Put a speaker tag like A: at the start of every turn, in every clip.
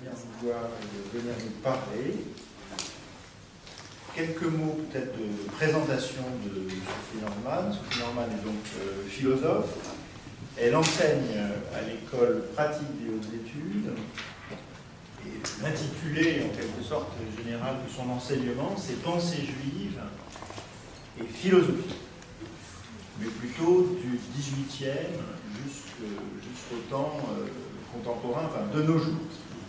A: venir nous voir et de venir nous parler. Quelques mots peut-être de présentation de Sophie Norman. Sophie Norman est donc philosophe. Elle enseigne à l'école pratique des hautes études. Et l'intitulé, en quelque sorte, général de son enseignement, c'est Pensée juive et philosophie. Mais plutôt du XVIIIe jusqu'au temps contemporain, enfin de nos jours.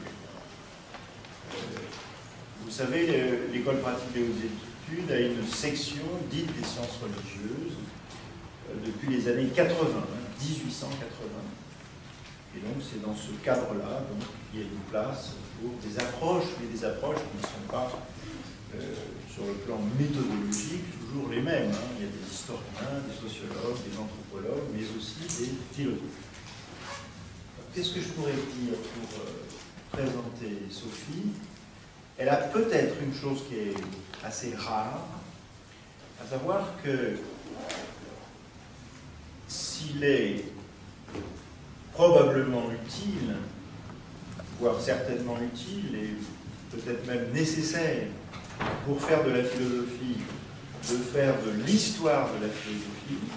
A: Vous savez, l'école pratique des hautes études a une section dite des sciences religieuses depuis les années 80, 1880. Et donc c'est dans ce cadre-là qu'il y a une place pour des approches, mais des approches qui ne sont pas sur le plan méthodologique toujours les mêmes. Il y a des historiens, des sociologues, des anthropologues, mais aussi des philosophes. Qu'est-ce que je pourrais dire pour présenter Sophie? Elle a peut-être une chose qui est assez rare, à savoir que s'il est probablement utile, voire certainement utile, et peut-être même nécessaire pour faire de la philosophie, de faire de l'histoire de la philosophie,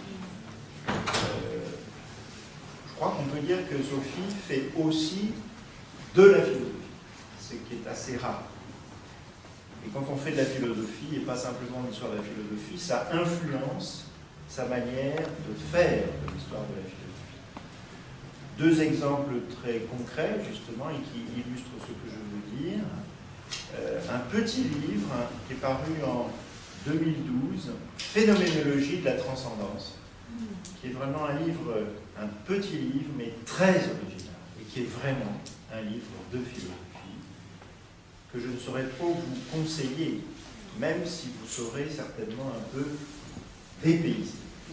A: je crois qu'on peut dire que Sophie fait aussi de la philosophie, ce qui est assez rare. Et quand on fait de la philosophie, et pas simplement l'histoire de la philosophie, ça influence sa manière de faire de l'histoire de la philosophie. Deux exemples très concrets, justement, et qui illustrent ce que je veux dire. Un petit livre qui est paru en 2012, Phénoménologie de la transcendance, qui est vraiment un livre, un petit livre, mais très original, et qui est vraiment un livre de philosophie, que je ne saurais trop vous conseiller, même si vous serez certainement un peu dépaysé.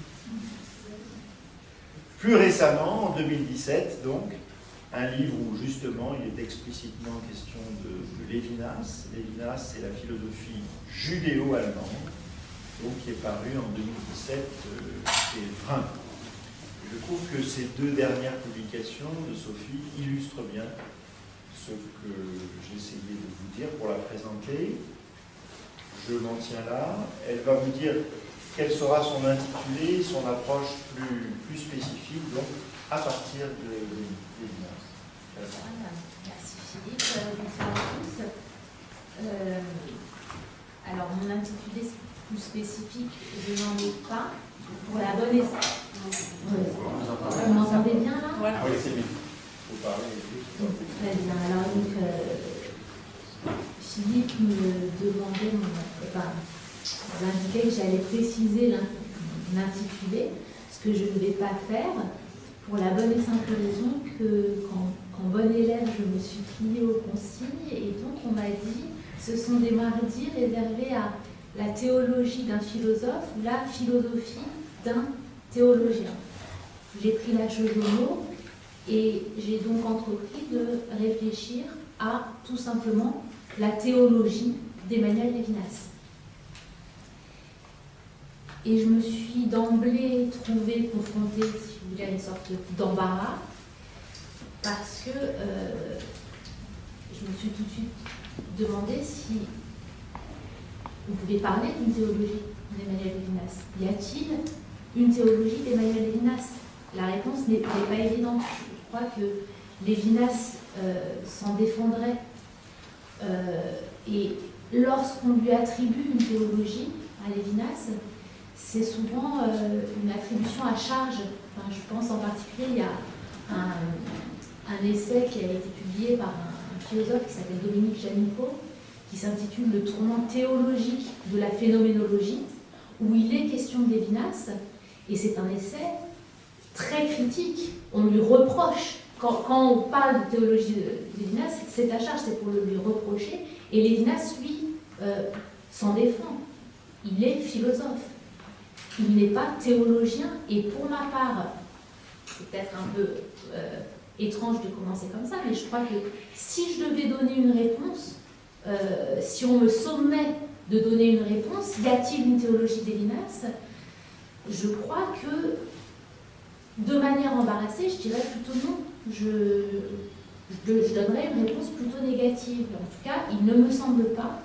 A: Plus récemment, en 2017, donc, un livre où justement il est explicitement question de Lévinas. Lévinas, c'est la philosophie judéo-allemande, donc qui est paru en 2017 chez Vrin. Et je trouve que ces deux dernières publications de Sophie illustrent bien ce que j'essayais de vous dire pour la présenter. Je m'en tiens là. Elle va vous dire quel sera son intitulé, son approche plus spécifique, donc à partir de Lévinas.
B: Merci Philippe, bonsoir à tous. Alors mon intitulé plus spécifique, je n'en ai pas, pour la bonne essence. Vous m'entendez bien là?
A: Voilà. Oui, c'est bien. Vous parlez.
B: Très bien. Alors donc, Philippe me demandait, m'indiquait que j'allais préciser l'intitulé, ce que je ne vais pas faire, pour la bonne et simple raison que qu'en bonne élève, je me suis pliée aux consignes, et donc on m'a dit, ce sont des mardis réservés à la théologie d'un philosophe ou la philosophie d'un théologien. J'ai pris la chose au mot, et j'ai donc entrepris de réfléchir à tout simplement la théologie d'Emmanuel Lévinas. Et je me suis d'emblée trouvée confrontée, si vous voulez, à une sorte d'embarras, parce que je me suis tout de suite demandé si on pouvait parler d'une théologie d'Emmanuel Lévinas. Y a-t-il une théologie d'Emmanuel Lévinas? La réponse n'est pas évidente. Je crois que Lévinas s'en défendrait. Et lorsqu'on lui attribue une théologie à Lévinas, c'est souvent une attribution à charge. Enfin, je pense en particulier, il y a un essai qui a été publié par un philosophe qui s'appelle Dominique Janico, qui s'intitule « Le tournant théologique de la phénoménologie », où il est question de Lévinas, et c'est un essai très critique. On lui reproche, quand on parle de théologie de Lévinas, c'est à charge, c'est pour le lui reprocher, et Lévinas, lui, s'en défend. Il est philosophe. Il n'est pas théologien, et pour ma part, c'est peut-être un peu étrange de commencer comme ça, mais je crois que si je devais donner une réponse, si on me sommait de donner une réponse, y a-t-il une théologie de Lévinas? Je crois que, de manière embarrassée, je dirais plutôt non. Je je donnerais une réponse plutôt négative. En tout cas, il ne me semble pas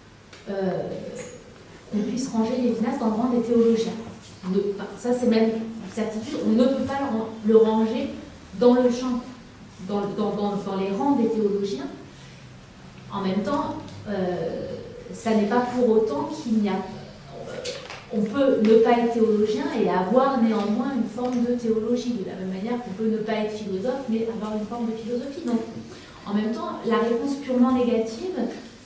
B: qu'on puisse ranger Lévinas dans le rang des théologiens. Ça, c'est même une certitude. On ne peut pas le ranger dans le champ, dans les rangs des théologiens. En même temps, ça n'est pas pour autant qu'il n'y a... On peut ne pas être théologien et avoir néanmoins une forme de théologie, de la même manière qu'on peut ne pas être philosophe, mais avoir une forme de philosophie. Donc, en même temps, la réponse purement négative,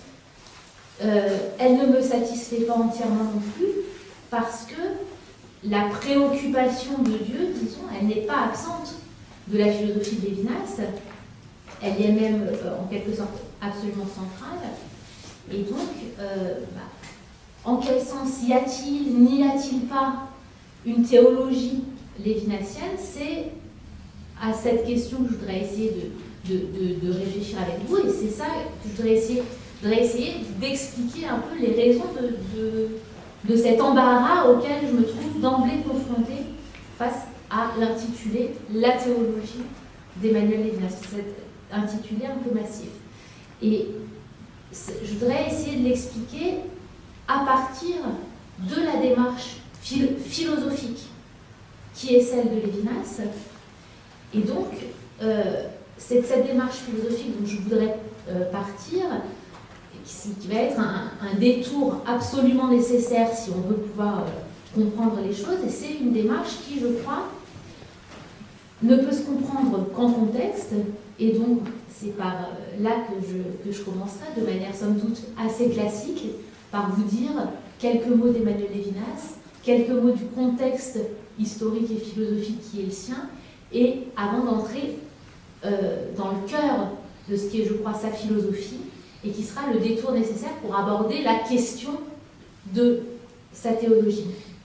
B: elle ne me satisfait pas entièrement non plus, parce que la préoccupation de Dieu, disons, elle n'est pas absente de la philosophie de Lévinas, elle y est même en quelque sorte absolument centrale, et donc, en quel sens y a-t-il, n'y a-t-il pas une théologie lévinassienne? C'est à cette question que je voudrais essayer de réfléchir avec vous, et c'est ça que je voudrais essayer d'expliquer un peu les raisons de cet embarras auquel je me trouve d'emblée confrontée face à l'intitulé « La théologie d'Emmanuel Lévinas », cet intitulé un peu massif. Et je voudrais essayer de l'expliquer à partir de la démarche philosophique qui est celle de Lévinas. Et donc, c'est de cette démarche philosophique dont je voudrais partir, qui va être un détour absolument nécessaire si on veut pouvoir comprendre les choses, et c'est une démarche qui, je crois, ne peut se comprendre qu'en contexte, et donc c'est par là que je commencerai, de manière somme toute assez classique, par vous dire quelques mots d'Emmanuel Lévinas, quelques mots du contexte historique et philosophique qui est le sien, et avant d'entrer dans le cœur de ce qui est, je crois, sa philosophie, et qui sera le détour nécessaire pour aborder la question de sa théologie.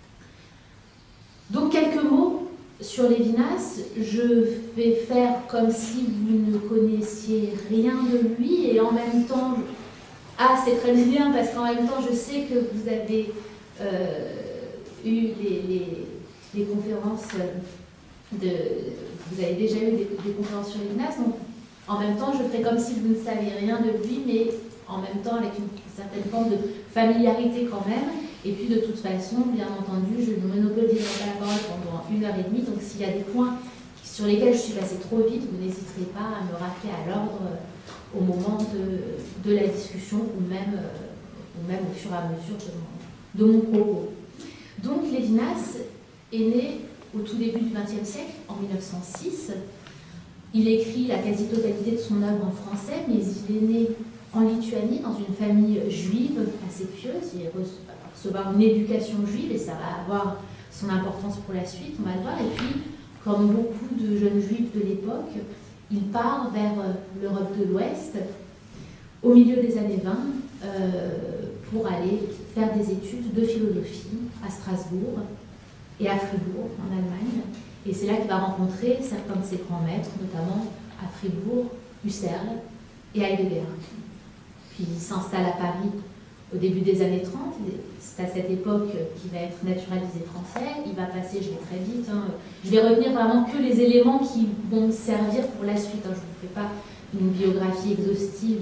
B: Donc quelques mots sur Lévinas. Je vais faire comme si vous ne connaissiez rien de lui, et en même temps... Ah, c'est très bien, parce qu'en même temps, je sais que vous avez eu les conférences vous avez déjà eu des conférences sur Lévinas, donc en même temps, je ferai comme si vous ne saviez rien de lui, mais en même temps avec une certaine forme de familiarité quand même. Et puis de toute façon, bien entendu, je ne monopoliserai pas la parole pendant 1h30, donc s'il y a des points sur lesquels je suis passée trop vite, vous n'hésiterez pas à me rappeler à l'ordre au moment de la discussion ou même au fur et à mesure de mon propos. Donc Lévinas est né au tout début du XXe siècle, en 1906. Il écrit la quasi-totalité de son œuvre en français, mais il est né en Lituanie, dans une famille juive assez pieuse. Il va recevoir une éducation juive et ça va avoir son importance pour la suite, on va le voir. Et puis, comme beaucoup de jeunes juifs de l'époque, il part vers l'Europe de l'Ouest au milieu des années 20 pour aller faire des études de philosophie à Strasbourg et à Fribourg, en Allemagne. Et c'est là qu'il va rencontrer certains de ses grands maîtres, notamment à Fribourg, Husserl et Heidegger. Puis il s'installe à Paris au début des années 30. C'est à cette époque qu'il va être naturalisé français. Il va passer, je vais très vite, je vais retenir vraiment que les éléments qui vont me servir pour la suite. Je ne vous fais pas une biographie exhaustive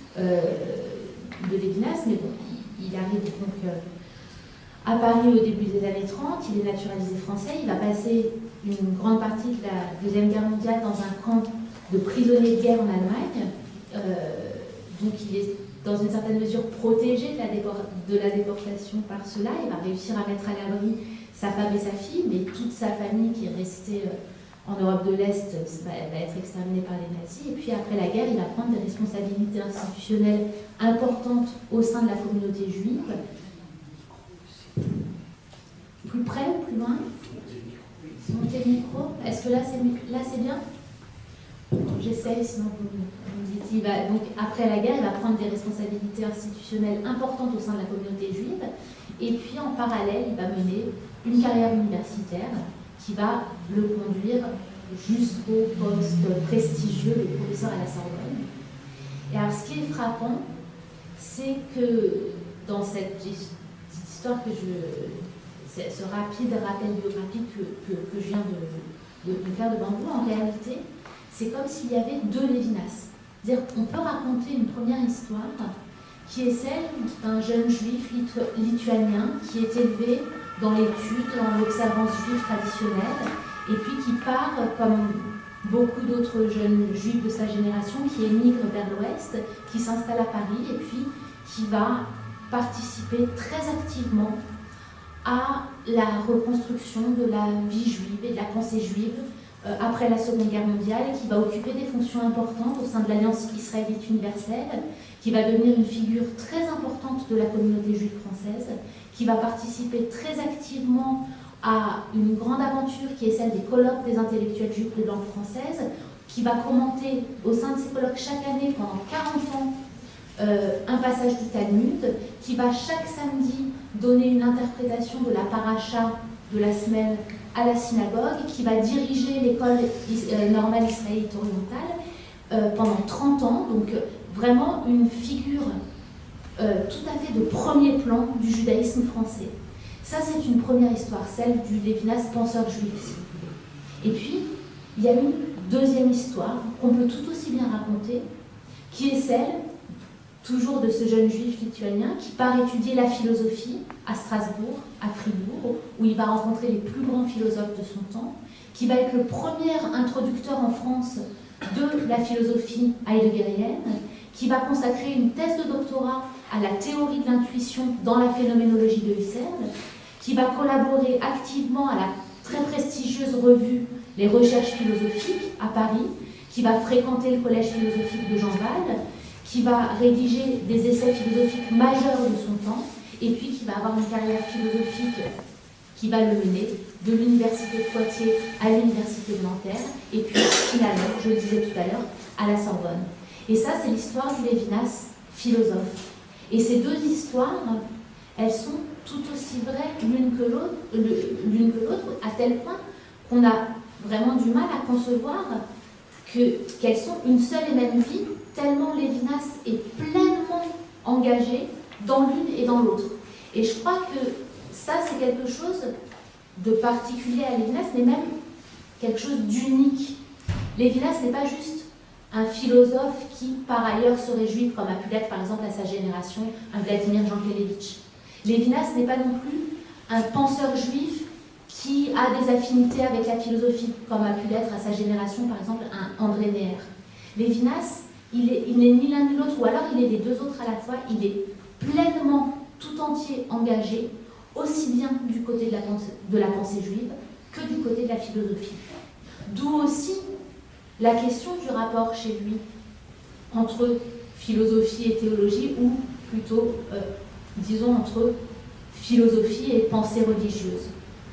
B: de Lévinas, mais bon, il arrive donc à Paris au début des années 30, il est naturalisé français, il va passer une grande partie de la Deuxième Guerre mondiale dans un camp de prisonniers de guerre en Allemagne, donc il est dans une certaine mesure protégé de la déportation par cela. Il va réussir à mettre à l'abri sa femme et sa fille, mais toute sa famille qui est restée en Europe de l'Est va être exterminée par les nazis. Et puis après la guerre, il va prendre des responsabilités institutionnelles importantes au sein de la communauté juive. Plus près ou plus loin? Montez le micro. Est-ce que là c'est bien? J'essaye, sinon vous me dites. Donc, après la guerre, il va prendre des responsabilités institutionnelles importantes au sein de la communauté juive. Et puis, en parallèle, il va mener une carrière universitaire qui va le conduire jusqu'au poste prestigieux de professeur à la Sorbonne. Et alors, ce qui est frappant, c'est que dans cette histoire ce rapide rappel biographique que je viens de faire devant vous, en réalité, c'est comme s'il y avait deux Lévinas. C'est-à-dire qu'on peut raconter une première histoire qui est celle d'un jeune juif lituanien qui est élevé dans l'étude, dans l'observance juive traditionnelle, et puis qui part, comme beaucoup d'autres jeunes juifs de sa génération, qui émigre vers l'Ouest, qui s'installe à Paris, et puis qui va participer très activement à la reconstruction de la vie juive et de la pensée juive après la Seconde Guerre mondiale, et qui va occuper des fonctions importantes au sein de l'Alliance israélite universelle, qui va devenir une figure très importante de la communauté juive française, qui va participer très activement à une grande aventure qui est celle des colloques des intellectuels juifs de langue française, qui va commenter au sein de ces colloques chaque année pendant 40 ans un passage du Talmud, qui va chaque samedi donner une interprétation de la paracha de la semaine à la synagogue, qui va diriger l'école normale israélite orientale pendant 30 ans, donc vraiment une figure tout à fait de premier plan du judaïsme français. Ça, c'est une première histoire, celle du Lévinas penseur juif. Et puis, il y a une deuxième histoire qu'on peut tout aussi bien raconter, qui est celle, toujours de ce jeune juif lituanien, qui part étudier la philosophie à Strasbourg, à Fribourg, où il va rencontrer les plus grands philosophes de son temps, qui va être le premier introducteur en France de la philosophie heideggerienne, qui va consacrer une thèse de doctorat à la théorie de l'intuition dans la phénoménologie de Husserl, qui va collaborer activement à la très prestigieuse revue Les Recherches philosophiques à Paris, qui va fréquenter le collège philosophique de Jean Val, qui va rédiger des essais philosophiques majeurs de son temps, et puis qui va avoir une carrière philosophique qui va le mener de l'université de Poitiers à l'université de Nanterre, et puis finalement, je le disais tout à l'heure, à la Sorbonne. Et ça, c'est l'histoire du Lévinas philosophe. Et ces deux histoires, elles sont tout aussi vraies l'une que l'autre, à tel point qu'on a vraiment du mal à concevoir qu'elles sont une seule et même vie, tellement Lévinas est pleinement engagé dans l'une et dans l'autre. Et je crois que ça, c'est quelque chose de particulier à Lévinas, mais même quelque chose d'unique. Lévinas n'est pas juste un philosophe qui, par ailleurs, serait juif, comme a pu l'être, par exemple, à sa génération, un Vladimir Jankélévitch. Lévinas n'est pas non plus un penseur juif qui a des affinités avec la philosophie, comme a pu l'être à sa génération, par exemple, un André Neher. Lévinas, il n'est ni l'un ni l'autre, ou alors il est les deux autres à la fois, il est pleinement, tout entier engagé, aussi bien du côté de la pensée juive que du côté de la philosophie. D'où aussi la question du rapport chez lui entre philosophie et théologie, ou plutôt, disons, entre philosophie et pensée religieuse.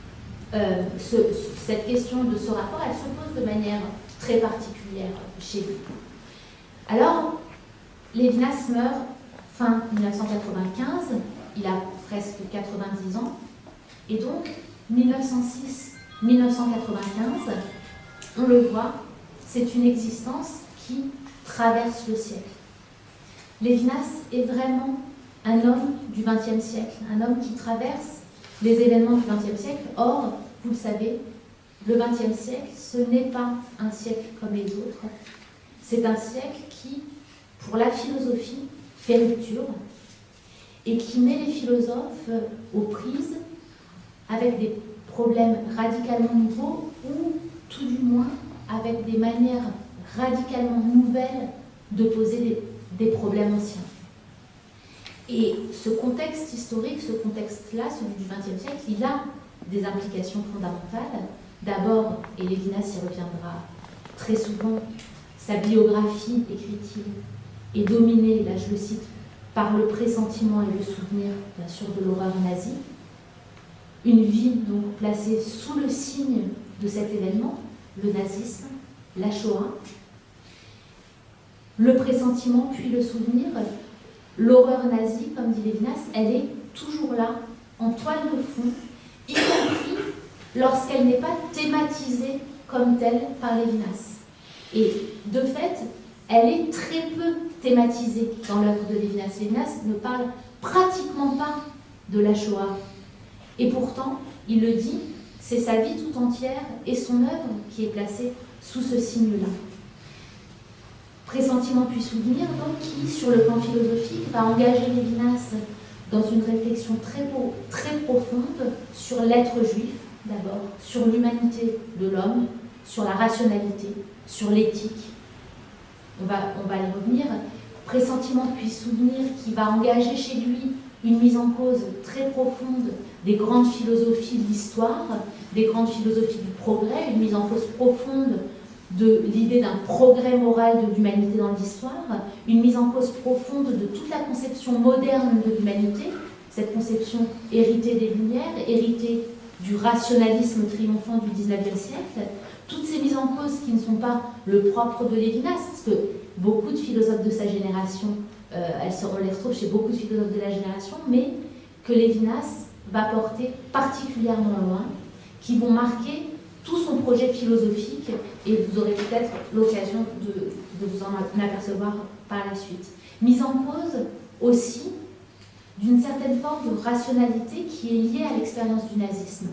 B: Cette question de ce rapport, elle se pose de manière très particulière chez lui. Alors, Lévinas meurt fin 1995, il a presque 90 ans, et donc 1906-1995, on le voit, c'est une existence qui traverse le siècle. Lévinas est vraiment un homme du XXe siècle, un homme qui traverse les événements du XXe siècle. Or, vous le savez, le XXe siècle, ce n'est pas un siècle comme les autres. C'est un siècle qui, pour la philosophie, fait rupture et qui met les philosophes aux prises avec des problèmes radicalement nouveaux ou, tout du moins, avec des manières radicalement nouvelles de poser des problèmes anciens. Et ce contexte historique, ce contexte-là, celui du XXe siècle, il a des implications fondamentales. D'abord, et Lévinas y reviendra très souvent, sa biographie, écrit-il, est dominée, là je le cite, par le pressentiment et le souvenir, bien sûr, de l'horreur nazie. Une vie donc placée sous le signe de cet événement, le nazisme, la Shoah. Le pressentiment, puis le souvenir. L'horreur nazie, comme dit Lévinas, elle est toujours là, en toile de fond, y compris lorsqu'elle n'est pas thématisée comme telle par Lévinas. Et de fait, elle est très peu thématisée dans l'œuvre de Lévinas. Lévinas ne parle pratiquement pas de la Shoah. Et pourtant, il le dit, c'est sa vie tout entière et son œuvre qui est placée sous ce signe-là. Pressentiment puis souvenir, donc, qui, sur le plan philosophique, va engager Lévinas dans une réflexion très profonde sur l'être juif, d'abord, sur l'humanité de l'homme, sur la rationalité, sur l'éthique. On va y revenir. Pressentiment puis souvenir qui va engager chez lui une mise en cause très profonde des grandes philosophies de l'histoire, des grandes philosophies du progrès, une mise en cause profonde de l'idée d'un progrès moral de l'humanité dans l'histoire, une mise en cause profonde de toute la conception moderne de l'humanité, cette conception héritée des Lumières, héritée du rationalisme triomphant du XIXe siècle, toutes ces mises en cause qui ne sont pas le propre de Lévinas, parce que beaucoup de philosophes de sa génération, on les retrouve chez beaucoup de philosophes de la génération, mais que Lévinas va porter particulièrement loin, qui vont marquer tout son projet philosophique, et vous aurez peut-être l'occasion de vous en apercevoir par la suite. Mise en cause aussi d'une certaine forme de rationalité qui est liée à l'expérience du nazisme.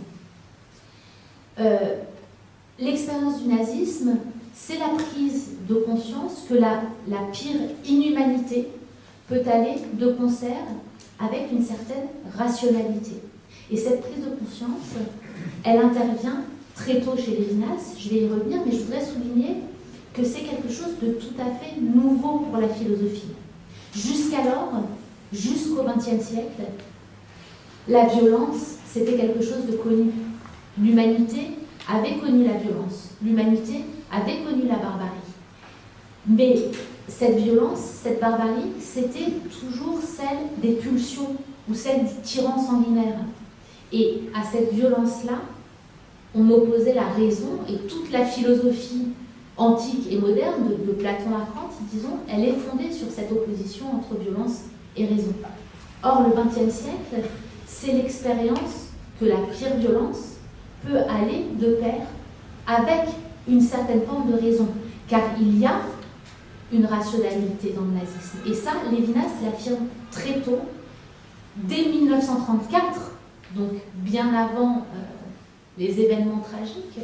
B: L'expérience du nazisme, c'est la prise de conscience que la pire inhumanité peut aller de concert avec une certaine rationalité. Et cette prise de conscience, elle intervient très tôt chez Lévinas, je vais y revenir, mais je voudrais souligner que c'est quelque chose de tout à fait nouveau pour la philosophie. Jusqu'alors, jusqu'au XXe siècle, la violence, c'était quelque chose de connu. L'humanité avait connu la violence, l'humanité avait connu la barbarie. Mais cette violence, cette barbarie, c'était toujours celle des pulsions ou celle du tyran sanguinaire. Et à cette violence-là, on opposait la raison, et toute la philosophie antique et moderne, de Platon à Kant, disons, elle est fondée sur cette opposition entre violence et raison. Or, le XXe siècle, c'est l'expérience que la pire violence peut aller de pair avec une certaine forme de raison, car il y a une rationalité dans le nazisme. Et ça, Lévinas l'affirme très tôt, dès 1934, donc bien avant les événements tragiques,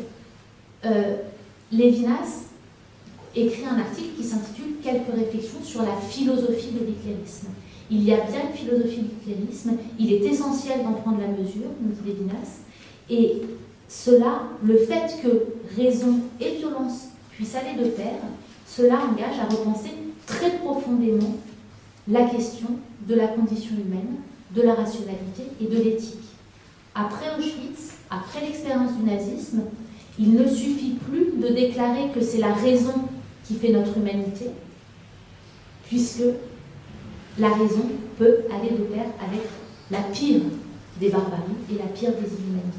B: Lévinas écrit un article qui s'intitule « Quelques réflexions sur la philosophie de l'hitlérisme ». Il y a bien une philosophie de l'hitlérisme, il est essentiel d'en prendre la mesure, nous dit Lévinas, et cela, le fait que raison et violence puissent aller de pair, cela engage à repenser très profondément la question de la condition humaine, de la rationalité et de l'éthique. Après Auschwitz, après l'expérience du nazisme, il ne suffit plus de déclarer que c'est la raison qui fait notre humanité, puisque la raison peut aller de pair avec la pire des barbaries et la pire des inhumanités.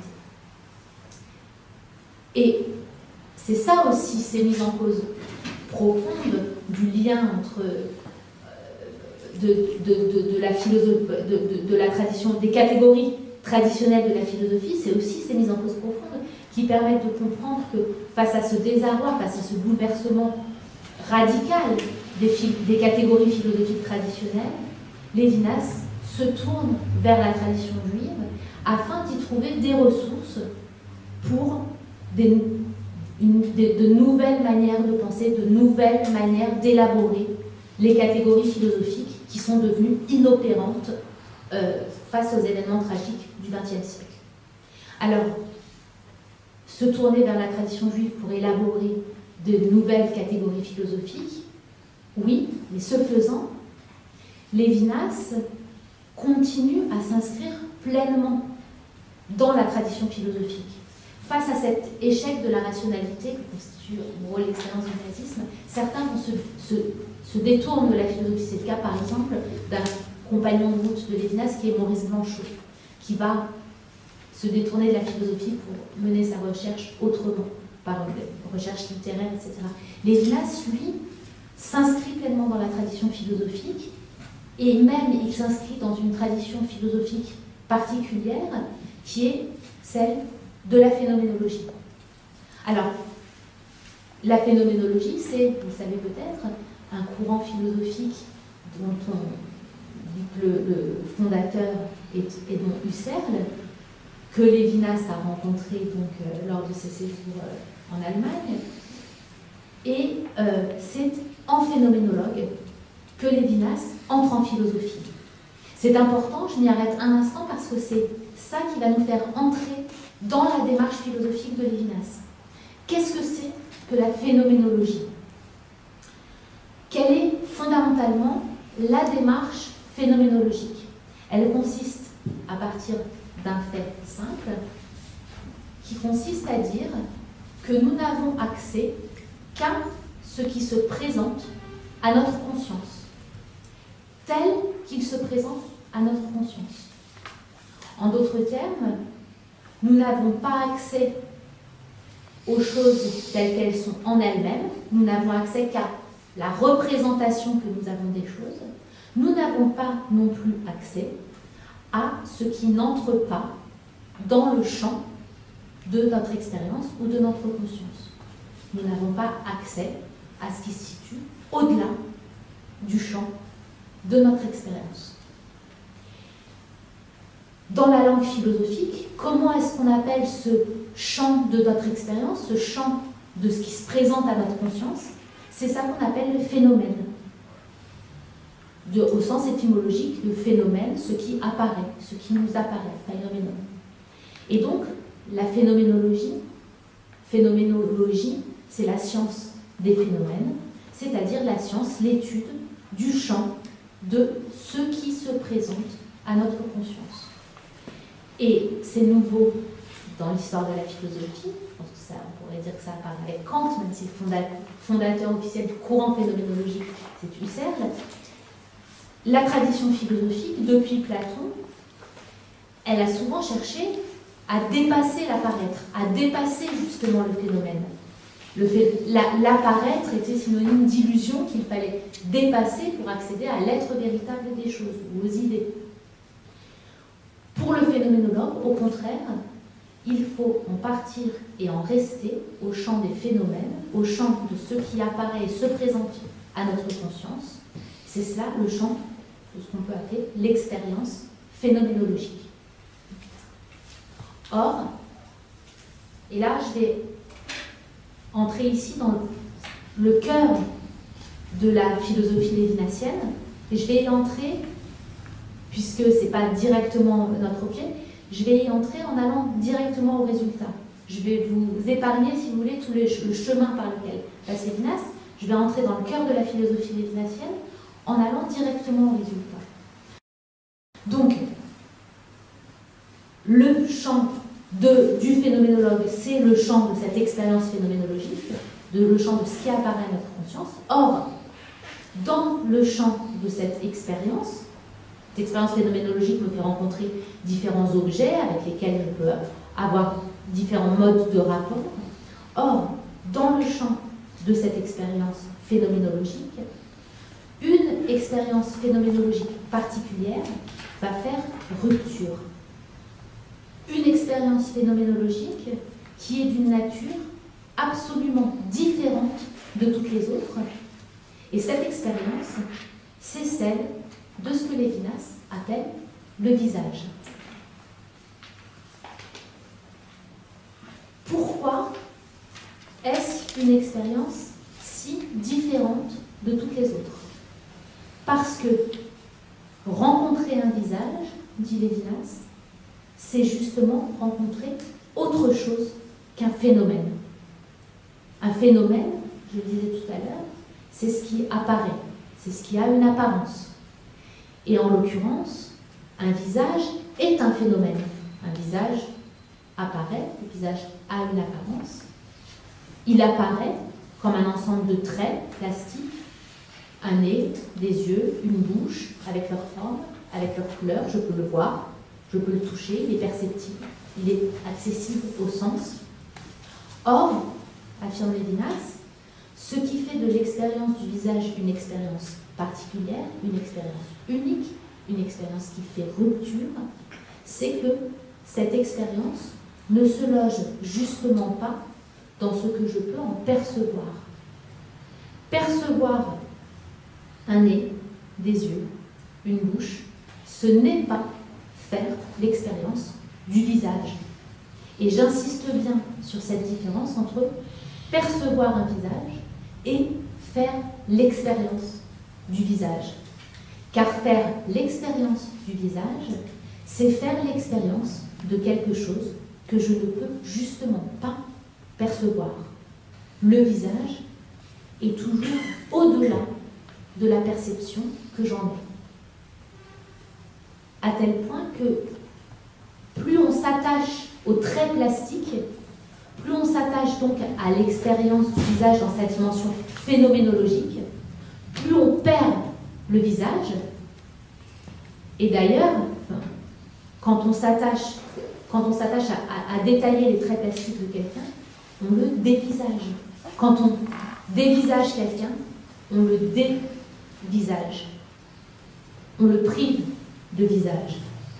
B: Et c'est ça aussi, ces mises en cause profondes du lien entre de la philosophie, de la tradition, des catégories traditionnelles de la philosophie, c'est aussi ces mises en cause profondes qui permettent de comprendre que face à ce désarroi, face à ce bouleversement radical des catégories philosophiques traditionnelles, Lévinas se tourne vers la tradition juive afin d'y trouver des ressources pour de nouvelles manières de penser, de nouvelles manières d'élaborer les catégories philosophiques qui sont devenues inopérantes face aux événements tragiques du XXe siècle. Alors, se tourner vers la tradition juive pour élaborer de nouvelles catégories philosophiques, oui, mais ce faisant, Lévinas continue à s'inscrire pleinement dans la tradition philosophique. Face à cet échec de la rationalité que constitue l'expérience du nazisme, certains vont se détournent de la philosophie. C'est le cas, par exemple, d'un compagnon de route de Lévinas qui est Maurice Blanchot, qui va se détourner de la philosophie pour mener sa recherche autrement, par recherche littéraire, etc. Lévinas, lui, s'inscrit pleinement dans la tradition philosophique, et même il s'inscrit dans une tradition philosophique particulière, qui est celle de la phénoménologie. Alors, la phénoménologie, c'est, vous le savez peut-être, un courant philosophique dont on dit que le fondateur est Edmond Husserl, que Lévinas a rencontré donc, lors de ses séjours en Allemagne. Et c'est en phénoménologue que Lévinas entre en philosophie. C'est important, je m'y arrête un instant parce que c'est ça qui va nous faire entrer dans la démarche philosophique de Lévinas. Qu'est-ce que c'est que la phénoménologie? Quelle est fondamentalement la démarche phénoménologique? Elle consiste à partir d'un fait simple qui consiste à dire que nous n'avons accès qu'à ce qui se présente à notre conscience, tel qu'il se présente à notre conscience. En d'autres termes, nous n'avons pas accès aux choses telles qu'elles sont en elles-mêmes, nous n'avons accès qu'à la représentation que nous avons des choses, nous n'avons pas non plus accès à ce qui n'entre pas dans le champ de notre expérience ou de notre conscience. Nous n'avons pas accès à ce qui se situe au-delà du champ de notre expérience. Dans la langue philosophique, comment est-ce qu'on appelle ce champ de notre expérience, ce champ de ce qui se présente à notre conscience? C'est ça qu'on appelle le phénomène. Au sens étymologique, le phénomène, ce qui apparaît, ce qui nous apparaît, phénoménon. Et donc, la phénoménologie, c'est la science des phénomènes, c'est-à-dire la science, l'étude du champ de ce qui se présente à notre conscience. Et c'est nouveau dans l'histoire de la philosophie, je pense que ça, on pourrait dire que ça apparaît avec Kant, même si le fondateur officiel du courant phénoménologique, c'est Husserl. La tradition philosophique, depuis Platon, elle a souvent cherché à dépasser l'apparaître, à dépasser justement le phénomène. L'apparaître était synonyme d'illusion qu'il fallait dépasser pour accéder à l'être véritable des choses, ou aux idées. Pour le phénoménologue, au contraire, il faut en partir et en rester au champ des phénomènes, au champ de ce qui apparaît et se présente à notre conscience. C'est cela le champ de ce qu'on peut appeler l'expérience phénoménologique. Or, et là je vais entrer ici dans le cœur de la philosophie lévinassienne, et je vais y entrer, puisque ce n'est pas directement notre objet, je vais y entrer en allant directement au résultat. Je vais vous épargner, si vous voulez, tout le chemin par lequel passe Lévinas. Je vais entrer dans le cœur de la philosophie lévinassienne en allant directement au résultat. Donc, le champ du phénoménologue, c'est le champ de cette expérience phénoménologique, le champ de ce qui apparaît à notre conscience. Or, dans le champ de cette expérience phénoménologique me fait rencontrer différents objets avec lesquels je peux avoir différents modes de rapport. Or, dans le champ de cette expérience phénoménologique, une expérience phénoménologique particulière va faire rupture. Une expérience phénoménologique qui est d'une nature absolument différente de toutes les autres. Et cette expérience, c'est celle de ce que Lévinas appelle le visage. Pourquoi est-ce une expérience si différente de toutes les autres? Parce que rencontrer un visage, dit Lévinas, c'est justement rencontrer autre chose qu'un phénomène. Un phénomène, je le disais tout à l'heure, c'est ce qui apparaît, c'est ce qui a une apparence. Et en l'occurrence, un visage est un phénomène. Un visage apparaît, le visage a une apparence. Il apparaît comme un ensemble de traits plastiques, un nez, des yeux, une bouche, avec leur forme, avec leur couleur, je peux le voir, je peux le toucher, il est perceptible, il est accessible au sens. Or, affirme Lévinas, ce qui fait de l'expérience du visage une expérience particulière, une expérience unique, une expérience qui fait rupture, c'est que cette expérience ne se loge justement pas dans ce que je peux en percevoir. Percevoir un nez, des yeux, une bouche, ce n'est pas faire l'expérience du visage. Et j'insiste bien sur cette différence entre percevoir un visage et faire l'expérience du visage. Car faire l'expérience du visage, c'est faire l'expérience de quelque chose que je ne peux justement pas percevoir. Le visage est toujours au-delà de la perception que j'en ai. À tel point que plus on s'attache aux traits plastiques, plus on s'attache donc à l'expérience du visage dans sa dimension phénoménologique, plus on perd le visage. Et d'ailleurs, quand on s'attache à détailler les traits plastiques de quelqu'un, on le dévisage. Quand on dévisage quelqu'un, on le dévisage. On le prive de visage.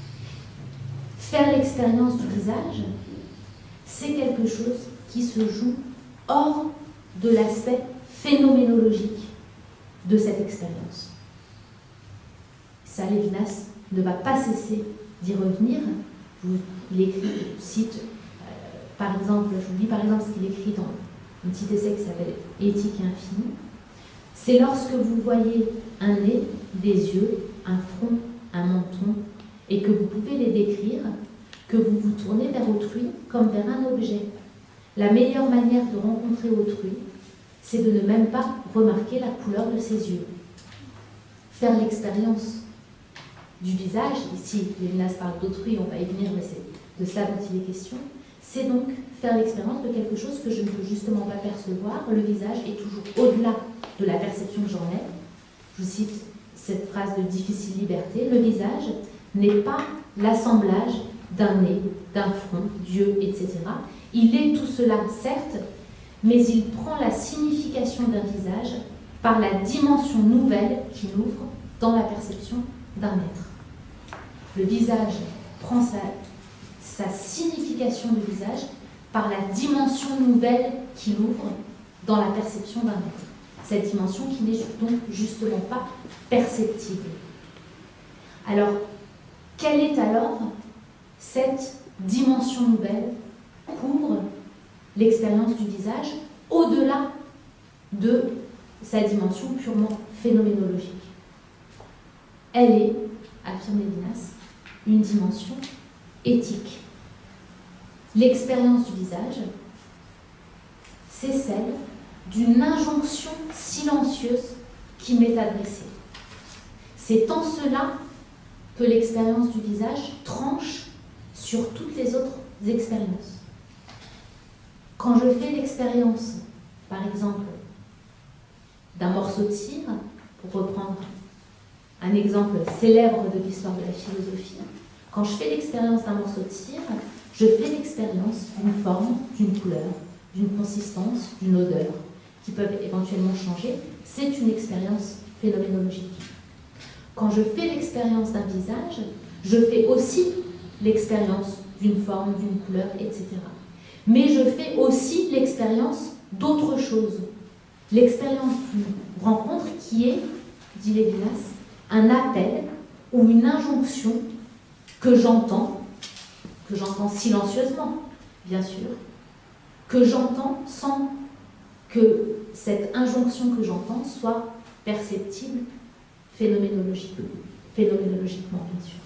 B: Faire l'expérience du visage, c'est quelque chose qui se joue hors de l'aspect phénoménologique de cette expérience. Ça, Lévinas ne va pas cesser d'y revenir. Il écrit, je cite, par exemple, je vous lis par exemple ce qu'il écrit dans un petit essai qui s'appelle Éthique infinie. C'est lorsque vous voyez un nez, des yeux, un front, un menton, et que vous pouvez les décrire, que vous vous tournez vers autrui comme vers un objet. La meilleure manière de rencontrer autrui, c'est de ne même pas remarquer la couleur de ses yeux. Faire l'expérience du visage, ici Lévinas parle d'autrui, on va y venir, mais c'est de cela dont il est question, c'est donc faire l'expérience de quelque chose que je ne peux justement pas percevoir. Le visage est toujours au-delà de la perception que j'en ai. Je vous cite cette phrase de Difficile Liberté, le visage n'est pas l'assemblage d'un nez, d'un front, d'yeux, etc. Il est tout cela, certes, mais il prend la signification d'un visage par la dimension nouvelle qu'il ouvre dans la perception d'un être. Le visage prend sa signification de visage par la dimension nouvelle qu'il ouvre dans la perception d'un être. Cette dimension qui n'est donc justement pas perceptible. Alors, quelle est alors cette dimension nouvelle qu'ouvre l'expérience du visage au-delà de sa dimension purement phénoménologique? Elle est, affirme Lévinas, une dimension éthique. L'expérience du visage, c'est celle d'une injonction silencieuse qui m'est adressée. C'est en cela que l'expérience du visage tranche sur toutes les autres expériences. Quand je fais l'expérience, par exemple, d'un morceau de cire, pour reprendre un exemple célèbre de l'histoire de la philosophie, quand je fais l'expérience d'un morceau de cire, je fais l'expérience d'une forme, d'une couleur, d'une consistance, d'une odeur, qui peuvent éventuellement changer. C'est une expérience phénoménologique. Quand je fais l'expérience d'un visage, je fais aussi l'expérience d'une forme, d'une couleur, etc. Mais je fais aussi l'expérience d'autre chose. L'expérience d'une rencontre qui est, dit Lévinas, un appel ou une injonction que j'entends silencieusement, bien sûr, que j'entends sans que cette injonction que j'entends soit perceptible phénoménologiquement, bien sûr.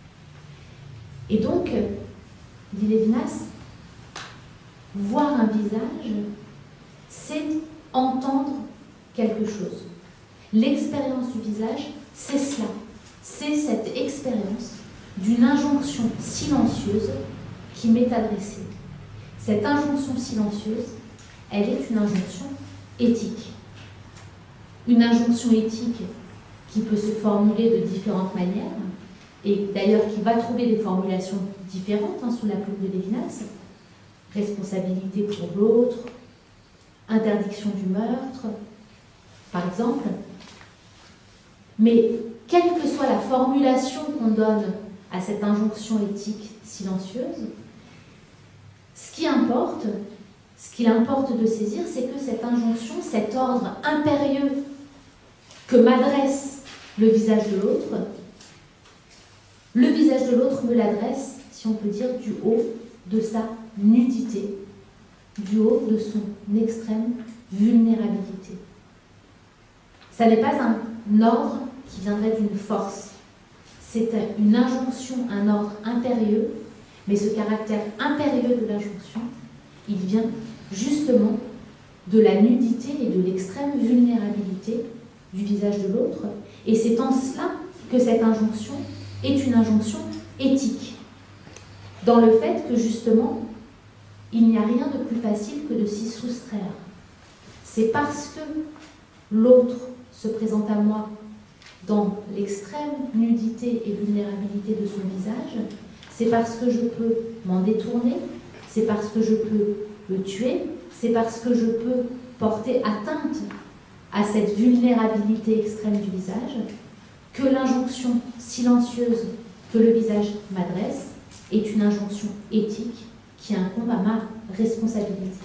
B: Et donc, dit Lévinas, voir un visage, c'est entendre quelque chose. L'expérience du visage, c'est cela. C'est cette expérience d'une injonction silencieuse qui m'est adressée. Cette injonction silencieuse, elle est une injonction éthique. Une injonction éthique qui peut se formuler de différentes manières, et d'ailleurs qui va trouver des formulations différentes sous la plume de Lévinas. Responsabilité pour l'autre, interdiction du meurtre, par exemple. Mais quelle que soit la formulation qu'on donne à cette injonction éthique silencieuse, ce qu'il importe de saisir, c'est que cette injonction, cet ordre impérieux que m'adresse le visage de l'autre me l'adresse, si on peut dire, du haut de sa nudité, du haut de son extrême vulnérabilité. Ça n'est pas un ordre qui viendrait d'une force. C'est une injonction, un ordre impérieux, mais ce caractère impérieux de l'injonction, il vient justement de la nudité et de l'extrême vulnérabilité du visage de l'autre. Et c'est en cela que cette injonction est une injonction éthique. Dans le fait que justement, il n'y a rien de plus facile que de s'y soustraire. C'est parce que l'autre se présente à moi dans l'extrême nudité et vulnérabilité de son visage, c'est parce que je peux m'en détourner, c'est parce que je peux le tuer, c'est parce que je peux porter atteinte à cette vulnérabilité extrême du visage, que l'injonction silencieuse que le visage m'adresse est une injonction éthique qui incombe à ma responsabilité.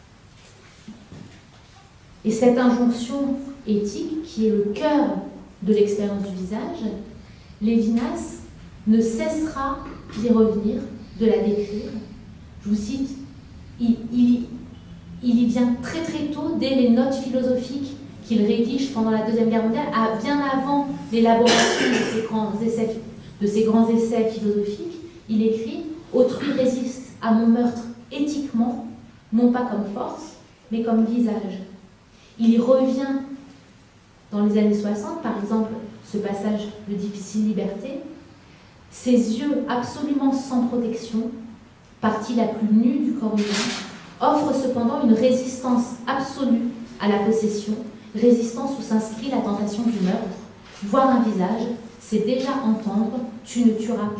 B: Et cette injonction éthique, qui est le cœur de l'expérience du visage, Lévinas ne cessera d'y revenir, de la décrire. Je vous cite, il y vient très très tôt, dès les notes philosophiques qu'il rédige pendant la Deuxième Guerre mondiale, bien avant l'élaboration de ces grands essais philosophiques, il écrit « Autrui résiste à mon meurtre éthiquement, non pas comme force, mais comme visage ». Il y revient dans les années 60, par exemple, ce passage de Difficile liberté, ses yeux absolument sans protection, partie la plus nue du corps humain, offrent cependant une résistance absolue à la possession, résistance où s'inscrit la tentation du meurtre. Voir un visage, c'est déjà entendre « tu ne tueras point ».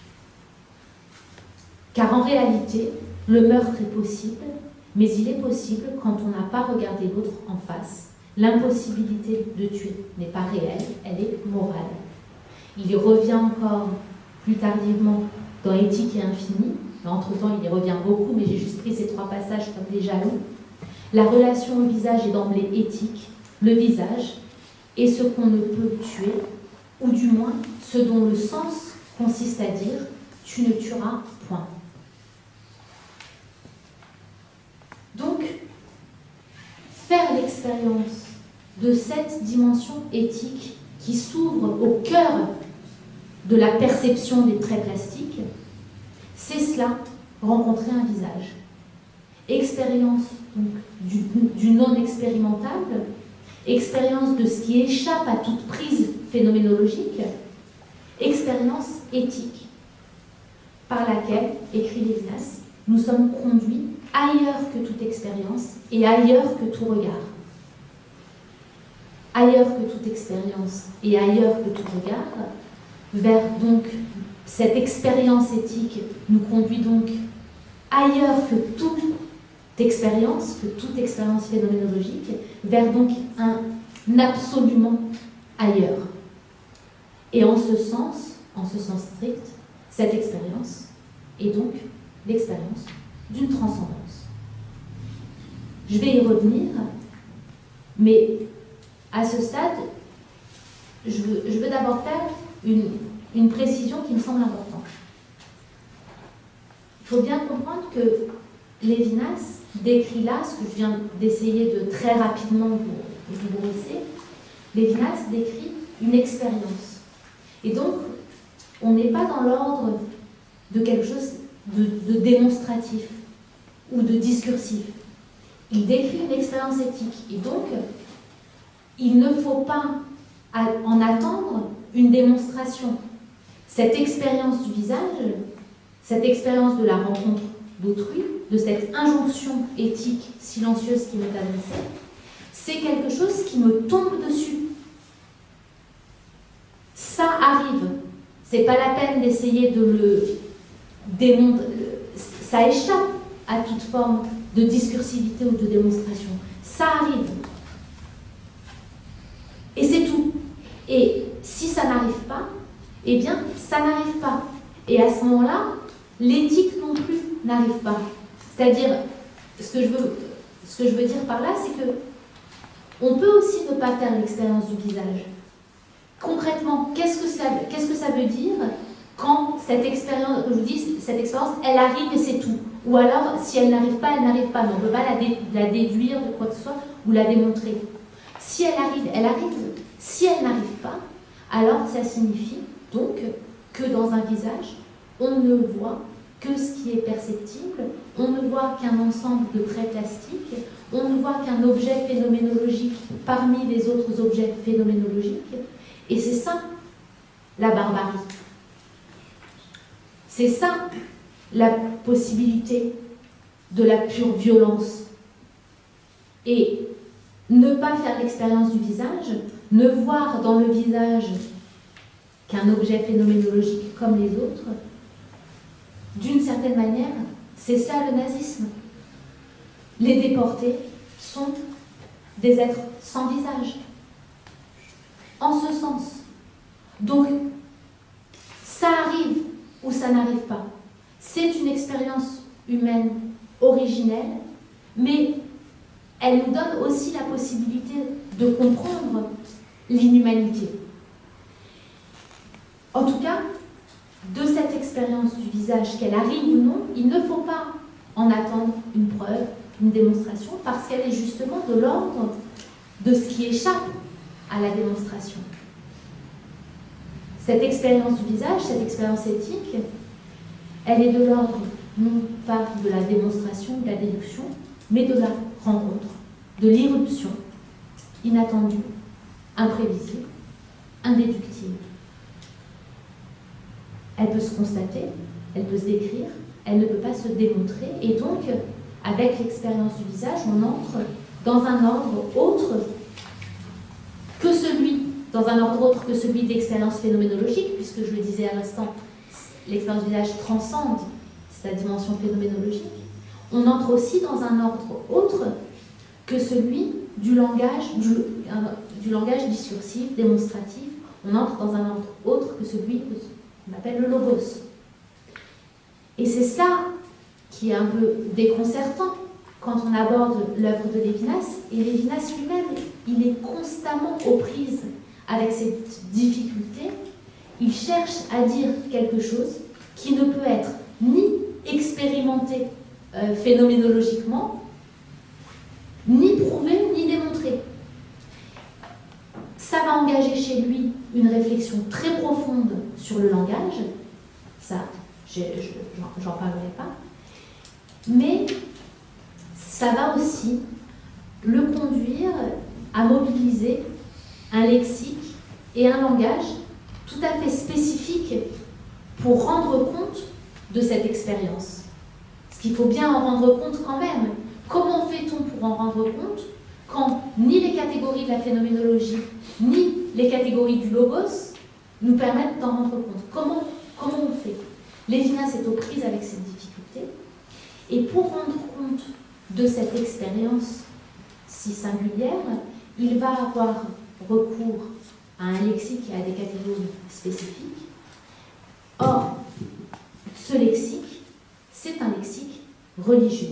B: Car en réalité, le meurtre est possible, mais il est possible quand on n'a pas regardé l'autre en face. L'impossibilité de tuer n'est pas réelle, elle est morale. Il y revient encore plus tardivement dans Éthique et Infini. Entre-temps, il y revient beaucoup, mais j'ai juste pris ces trois passages comme des jalons. La relation au visage est d'emblée éthique. Le visage est ce qu'on ne peut tuer, ou du moins ce dont le sens consiste à dire « tu ne tueras point ». Donc, faire l'expérience de cette dimension éthique qui s'ouvre au cœur de la perception des traits plastiques, c'est cela, rencontrer un visage. Expérience donc, du non expérimentable, expérience de ce qui échappe à toute prise phénoménologique, expérience éthique, par laquelle, écrit Lévinas, nous sommes conduits ailleurs que toute expérience et ailleurs que tout regard. Ailleurs que toute expérience et ailleurs que tout regard, vers donc cette expérience éthique nous conduit donc ailleurs que toute expérience phénoménologique, vers donc un absolument ailleurs. Et en ce sens strict, cette expérience est donc l'expérience d'une transcendance. Je vais y revenir, mais à ce stade, je veux d'abord faire une précision qui me semble importante. Il faut bien comprendre que Lévinas décrit là, ce que je viens d'essayer de très rapidement vous brosser, Lévinas décrit une expérience. Et donc, on n'est pas dans l'ordre de quelque chose de démonstratif ou de discursif. Il décrit une expérience éthique. Et donc, il ne faut pas en attendre une démonstration. Cette expérience du visage, cette expérience de la rencontre d'autrui, de cette injonction éthique silencieuse qui m'est adressée, c'est quelque chose qui me tombe dessus. Ça arrive. C'est pas la peine d'essayer de le démontrer. Ça échappe à toute forme de discursivité ou de démonstration. Ça arrive. Et c'est tout. Et si ça n'arrive pas, eh bien, ça n'arrive pas. Et à ce moment-là, l'éthique non plus n'arrive pas. C'est-à-dire, ce que je veux dire par là, c'est que on peut aussi ne pas faire l'expérience du visage. Concrètement, qu'est-ce que ça veut dire quand cette expérience, je vous dis, cette expérience, elle arrive et c'est tout. Ou alors, si elle n'arrive pas, elle n'arrive pas. Mais on ne peut pas la déduire de quoi que ce soit ou la démontrer. Si elle arrive, elle arrive. Si elle n'arrive pas, alors ça signifie donc que dans un visage, on ne voit que ce qui est perceptible, on ne voit qu'un ensemble de traits plastiques, on ne voit qu'un objet phénoménologique parmi les autres objets phénoménologiques, et c'est ça la barbarie. C'est ça la possibilité de la pure violence. Et ne pas faire l'expérience du visage, ne voir dans le visage qu'un objet phénoménologique comme les autres, d'une certaine manière, c'est ça le nazisme. Les déportés sont des êtres sans visage. En ce sens. Donc, ça arrive ou ça n'arrive pas. C'est une expérience humaine originelle, mais elle nous donne aussi la possibilité de comprendre l'inhumanité. En tout cas, de cette expérience du visage, qu'elle arrive ou non, il ne faut pas en attendre une preuve, une démonstration, parce qu'elle est justement de l'ordre de ce qui échappe à la démonstration. Cette expérience du visage, cette expérience éthique, elle est de l'ordre non pas de la démonstration, de la déduction, mais de la rencontre, de l'irruption inattendue, imprévisible, indéductible. Elle peut se constater, elle peut se décrire, elle ne peut pas se démontrer, et donc, avec l'expérience du visage, on entre dans un ordre autre que celui, d'expérience phénoménologique, puisque je le disais à l'instant, l'expérience du visage transcende sa dimension phénoménologique. On entre aussi dans un ordre autre que celui du langage discursif, démonstratif. On entre dans un ordre autre que celui qu'on appelle le logos. Et c'est ça qui est un peu déconcertant quand on aborde l'œuvre de Lévinas. Et Lévinas lui-même, il est constamment aux prises avec cette difficulté. Il cherche à dire quelque chose qui ne peut être ni expérimenté phénoménologiquement, ni prouvé, ni démontré. Ça va engager chez lui une réflexion très profonde sur le langage. Ça, j'en parlerai pas. Mais ça va aussi le conduire à mobiliser un lexique et un langage tout à fait spécifiques pour rendre compte de cette expérience. Parce qu'il faut bien en rendre compte quand même. Comment fait-on pour en rendre compte quand ni les catégories de la phénoménologie, ni les catégories du logos nous permettent d'en rendre compte? Comment on fait? Lévinas est aux prises avec cette difficulté. Et pour rendre compte de cette expérience si singulière, il va avoir recours à un lexique et à des catégories spécifiques. Or, ce lexique, c'est un lexique religieux.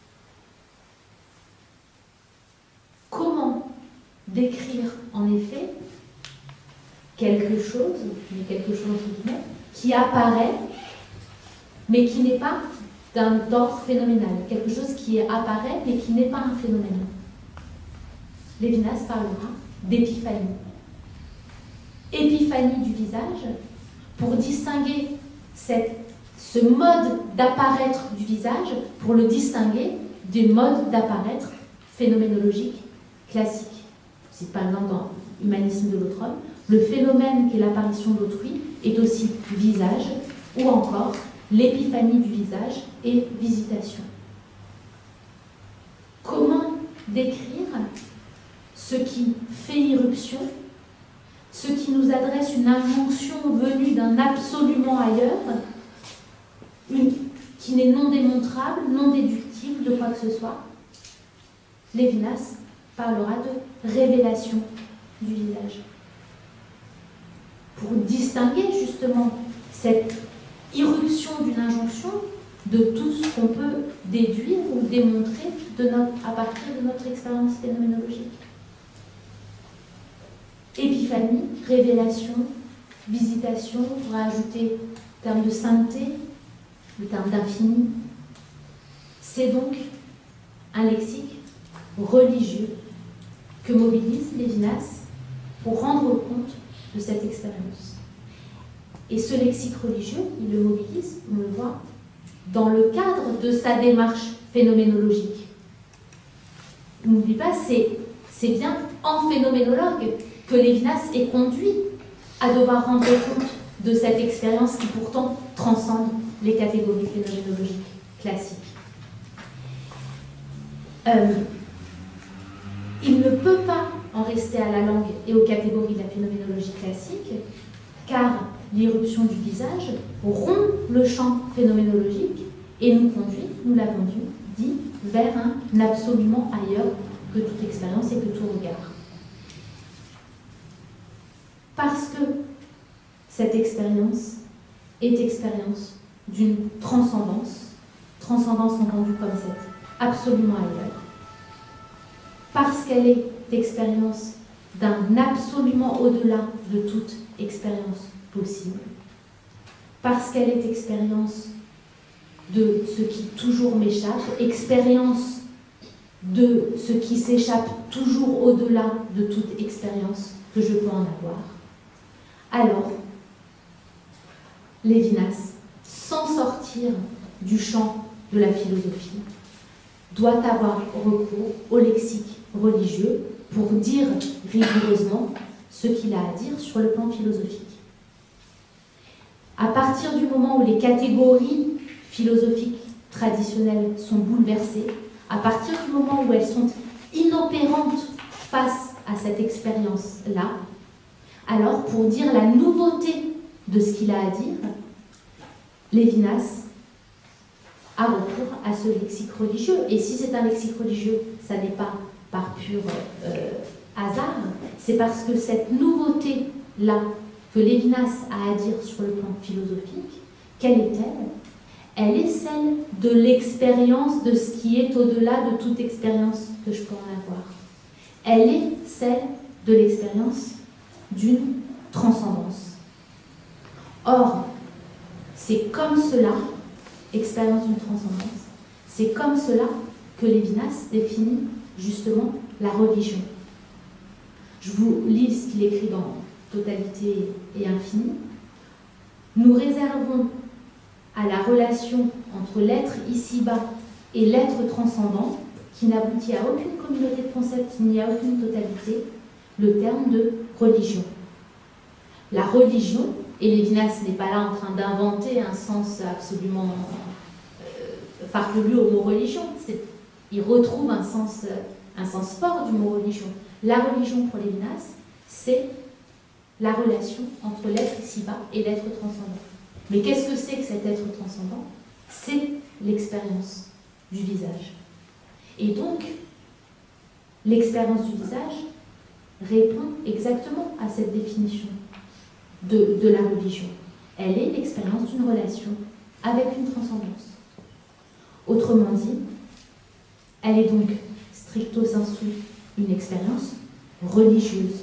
B: Comment décrire en effet quelque chose, qui apparaît, mais qui n'est pas d'ordre phénoménal, quelque chose qui apparaît, mais qui n'est pas un phénomène? Lévinas parlera d'épiphanie. Épiphanie du visage, pour distinguer ce mode d'apparaître du visage, pour le distinguer des modes d'apparaître phénoménologiques classiques. C'est par exemple dans Humanisme de l'autre homme, le phénomène qu'est l'apparition d'autrui est aussi visage, ou encore l'épiphanie du visage et visitation. Comment décrire ce qui fait irruption, ce qui nous adresse une injonction venue d'un absolument ailleurs, qui n'est non démontrable, non déductible de quoi que ce soit? Lévinas parlera de révélation du visage. Pour distinguer justement cette irruption d'une injonction de tout ce qu'on peut déduire ou démontrer à partir de notre expérience phénoménologique. Épiphanie, révélation, visitation, on pourrait ajouter le terme de sainteté, le terme d'infini. C'est donc un lexique religieux que mobilise Lévinas pour rendre compte de cette expérience. Et ce lexique religieux, il le mobilise, on le voit, dans le cadre de sa démarche phénoménologique. N'oublie pas, c'est bien en phénoménologue que Lévinas est conduit à devoir rendre compte de cette expérience qui pourtant transcende les catégories phénoménologiques classiques. Il ne peut pas en rester à la langue et aux catégories de la phénoménologie classique, car l'irruption du visage rompt le champ phénoménologique et nous conduit, nous l'avons dit, vers un absolument ailleurs que toute expérience et que tout regard. Parce que cette expérience est expérience d'une transcendance entendue comme cette absolument ailleurs, parce qu'elle est expérience d'un absolument au-delà de toute expérience possible, parce qu'elle est expérience de ce qui toujours m'échappe, expérience de ce qui s'échappe toujours au-delà de toute expérience que je peux en avoir. Alors, Lévinas, sans sortir du champ de la philosophie, doit avoir recours au lexique religieux pour dire rigoureusement ce qu'il a à dire sur le plan philosophique. À partir du moment où les catégories philosophiques traditionnelles sont bouleversées, à partir du moment où elles sont inopérantes face à cette expérience-là, alors pour dire la nouveauté de ce qu'il a à dire, Lévinas a recours à ce lexique religieux. Et si c'est un lexique religieux, ça n'est pas par pur hasard, c'est parce que cette nouveauté-là que Lévinas a à dire sur le plan philosophique, quelle est-elle? Elle est celle de l'expérience de ce qui est au-delà de toute expérience que je peux en avoir. Elle est celle de l'expérience d'une transcendance. Or, c'est comme cela, expérience d'une transcendance, c'est comme cela que Lévinas définit justement la religion. Je vous lis ce qu'il écrit dans Totalité et Infini. Nous réservons à la relation entre l'être ici-bas et l'être transcendant, qui n'aboutit à aucune communauté de concepts ni à aucune totalité, le terme de religion. La religion, et Lévinas n'est pas là en train d'inventer un sens absolument farfelu au mot religion, il retrouve un sens fort du mot religion. La religion pour Lévinas, c'est la relation entre l'être ici-bas et l'être transcendant. Mais qu'est-ce que c'est que cet être transcendant? C'est l'expérience du visage. Et donc, l'expérience du visage répond exactement à cette définition de la religion. Elle est l'expérience d'une relation avec une transcendance. Autrement dit, elle est donc stricto sensu une expérience religieuse.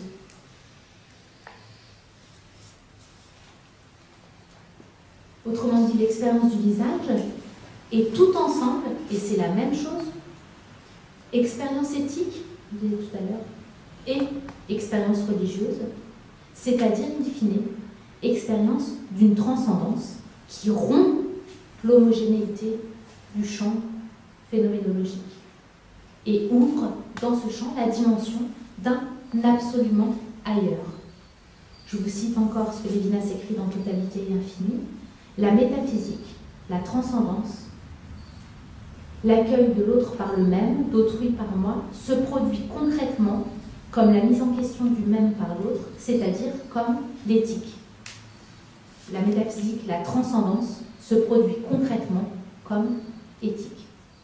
B: Autrement dit, l'expérience du visage est tout ensemble, et c'est la même chose, expérience éthique, je disais tout à l'heure, et expérience religieuse, c'est-à-dire, in fine, expérience d'une transcendance qui rompt l'homogénéité du champ phénoménologique et ouvre dans ce champ la dimension d'un absolument ailleurs. Je vous cite encore ce que Lévinas écrit dans Totalité et Infini. La métaphysique, la transcendance, l'accueil de l'autre par le même, d'autrui par moi, se produit concrètement comme la mise en question du même par l'autre, c'est-à-dire comme l'éthique. La métaphysique, la transcendance, se produit concrètement comme éthique.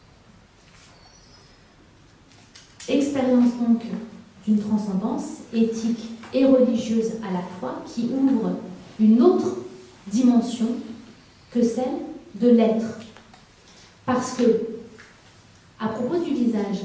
B: Expérience donc d'une transcendance éthique et religieuse à la fois, qui ouvre une autre dimension que celle de l'être. Parce que, à propos du visage,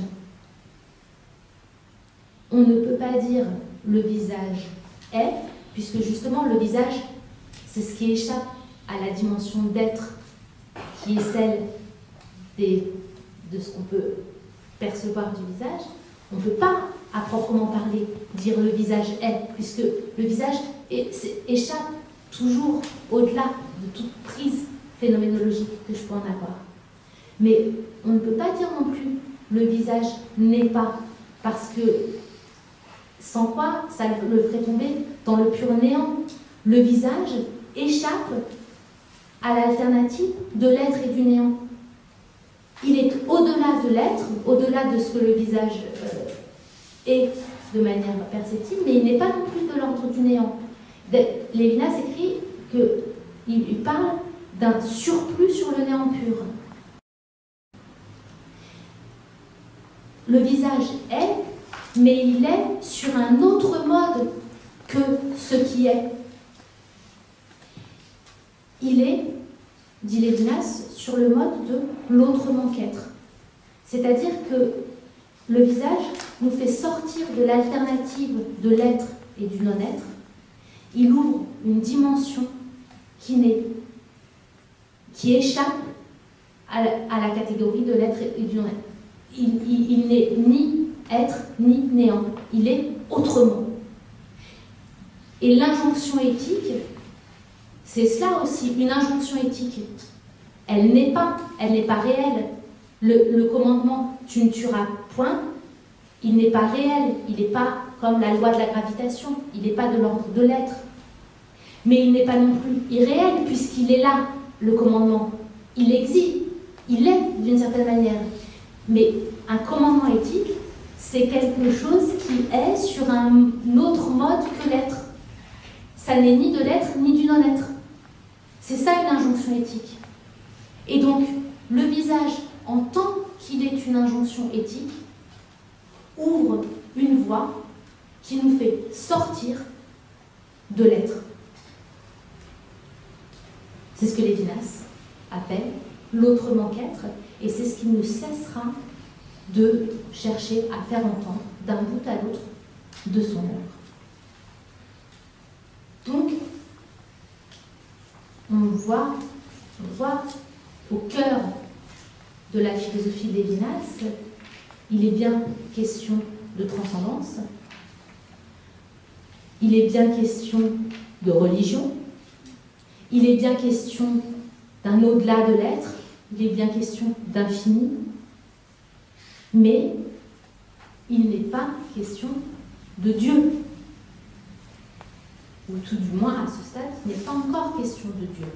B: on ne peut pas dire le visage est, puisque justement le visage, c'est ce qui échappe à la dimension d'être, qui est celle de ce qu'on peut percevoir du visage. On ne peut pas à proprement parler, dire le visage est, puisque le visage échappe toujours au-delà de toute prise phénoménologique que je peux en avoir. Mais on ne peut pas dire non plus le visage n'est pas, parce que sans quoi ça le ferait tomber dans le pur néant. Le visage échappe à l'alternative de l'être et du néant. Il est au-delà de l'être, au-delà de ce que le visage est de manière perceptible, mais il n'est pas non plus de l'ordre du néant. Lévinas écrit qu'il parle d'un surplus sur le néant pur. Le visage est, mais il est sur un autre mode que ce qui est. Il est, dit Lévinas, sur le mode de l'autrement qu'être. C'est-à-dire que le visage nous fait sortir de l'alternative de l'être et du non-être. Il ouvre une dimension qui échappe à la catégorie de l'être et du non-être. Il n'est ni être ni néant. Il est autrement. Et l'injonction éthique, c'est cela aussi, une injonction éthique. Elle n'est pas réelle. Le commandement « tu ne tueras point », il n'est pas réel, il n'est pas comme la loi de la gravitation, il n'est pas de l'ordre de l'être. Mais il n'est pas non plus irréel, puisqu'il est là, le commandement. Il existe, il est d'une certaine manière. Mais un commandement éthique, c'est quelque chose qui est sur un autre mode que l'être. Ça n'est ni de l'être, ni du non-être. C'est ça une injonction éthique. Et donc, le visage, en tant qu'il est une injonction éthique, ouvre une voie qui nous fait sortir de l'être. C'est ce que Lévinas appelle l'autrement qu'être, et c'est ce qui ne cessera de chercher à faire entendre d'un bout à l'autre de son œuvre. Donc, on voit au cœur de la philosophie de Lévinas, il est bien question de transcendance, il est bien question de religion, il est bien question d'un au-delà de l'être, il est bien question d'infini, mais il n'est pas question de Dieu. Ou tout du moins, à ce stade, il n'est pas encore question de Dieu.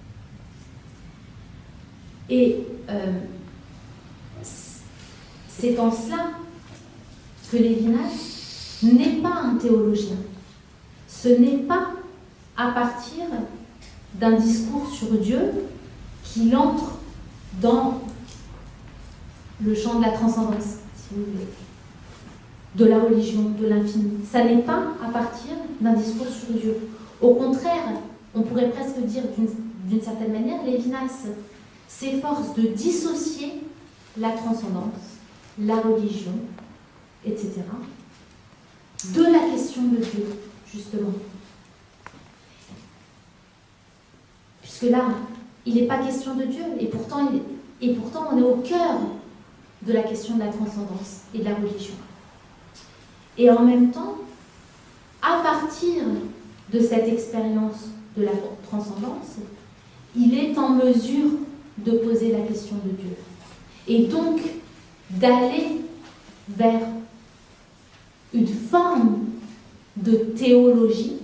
B: Et c'est en cela que Lévinas n'est pas un théologien. Ce n'est pas à partir d'un discours sur Dieu qu'il entre dans le champ de la transcendance, si vous voulez, de la religion, de l'infini. Ça n'est pas à partir d'un discours sur Dieu. Au contraire, on pourrait presque dire d'une certaine manière, Lévinas s'efforce de dissocier la transcendance, la religion, etc., de la question de Dieu, justement. Puisque là, il n'est pas question de Dieu, et pourtant on est au cœur de la question de la transcendance et de la religion. Et en même temps, à partir de cette expérience de la transcendance, il est en mesure de poser la question de Dieu. Et donc, d'aller vers une forme de théologie.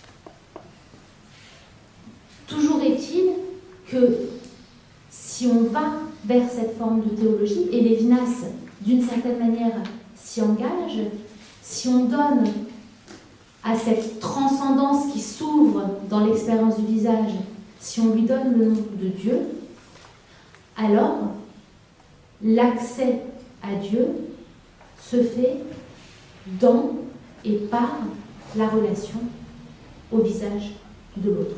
B: Toujours est-il que si on va vers cette forme de théologie, et Lévinas, d'une certaine manière, s'y engage, si on donne à cette transcendance qui s'ouvre dans l'expérience du visage, si on lui donne le nom de Dieu, alors l'accès à Dieu se fait dans et par la relation au visage de l'autre.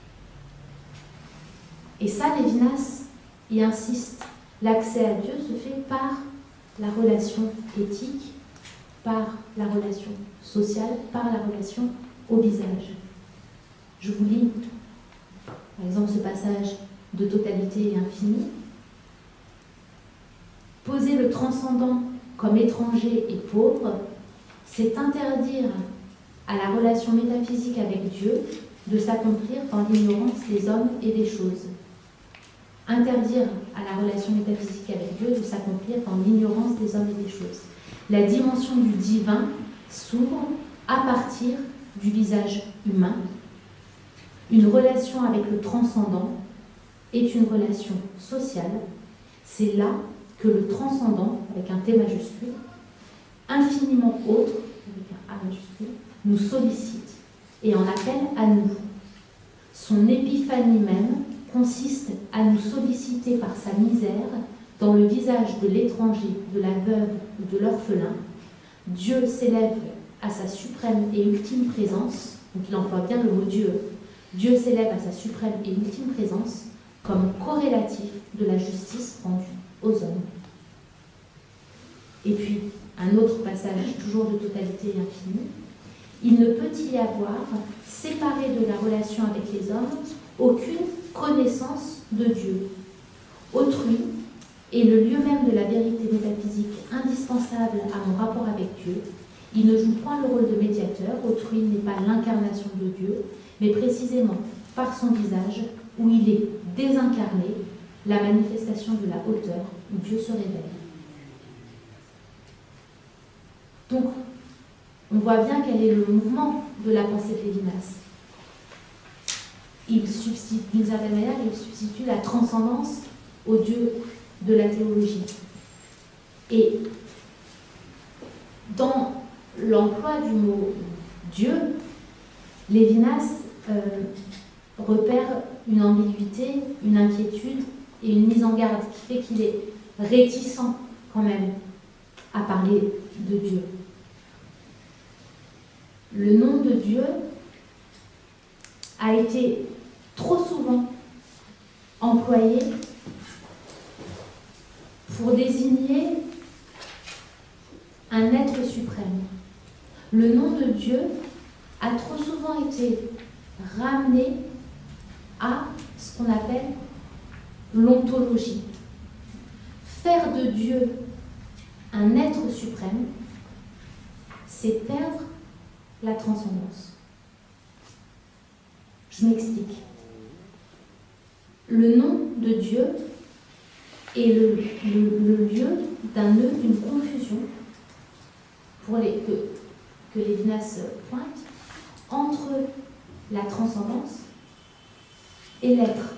B: Et ça, Lévinas y insiste. L'accès à Dieu se fait par la relation éthique, par la relation sociale, par la relation au visage. Je vous lis, par exemple, ce passage de totalité et infini. Poser le transcendant comme étranger et pauvre c'est interdire à la relation métaphysique avec Dieu de s'accomplir dans l'ignorance des hommes et des choses. Interdire à la relation métaphysique avec Dieu de s'accomplir dans l'ignorance des hommes et des choses. La dimension du divin s'ouvre à partir du visage humain. Une relation avec le transcendant est une relation sociale. C'est là que le transcendant, avec un T majuscule, infiniment autre, avec un A majuscule, nous sollicite et en appelle à nous. Son épiphanie même consiste à nous solliciter par sa misère dans le visage de l'étranger, de la veuve ou de l'orphelin. Dieu s'élève à sa suprême et ultime présence, donc il emploie bien le mot Dieu. Dieu s'élève à sa suprême et ultime présence comme corrélatif de la justice rendue aux hommes. Et puis, un autre passage, toujours de totalité infinie. Il ne peut y avoir, séparé de la relation avec les hommes, aucune connaissance de Dieu. Autrui est le lieu même de la vérité métaphysique indispensable à mon rapport avec Dieu. Il ne joue point le rôle de médiateur, autrui n'est pas l'incarnation de Dieu, mais précisément par son visage, où il est désincarné, la manifestation de la hauteur où Dieu se révèle. Donc, on voit bien quel est le mouvement de la pensée de Lévinas. Il substitue, d'une certaine manière, il substitue la transcendance au Dieu de la théologie. Et dans l'emploi du mot Dieu, Lévinas repère une ambiguïté, une inquiétude et une mise en garde qui fait qu'il est réticent quand même à parler de Dieu. Le nom de Dieu a été trop souvent employé pour désigner un être suprême. Le nom de Dieu a trop souvent été ramené à ce qu'on appelle l'ontologie. Faire de Dieu un être suprême, c'est perdre la transcendance. Je m'explique. Le nom de Dieu est le lieu d'un nœud, d'une confusion que Lévinas pointe entre la transcendance et l'être.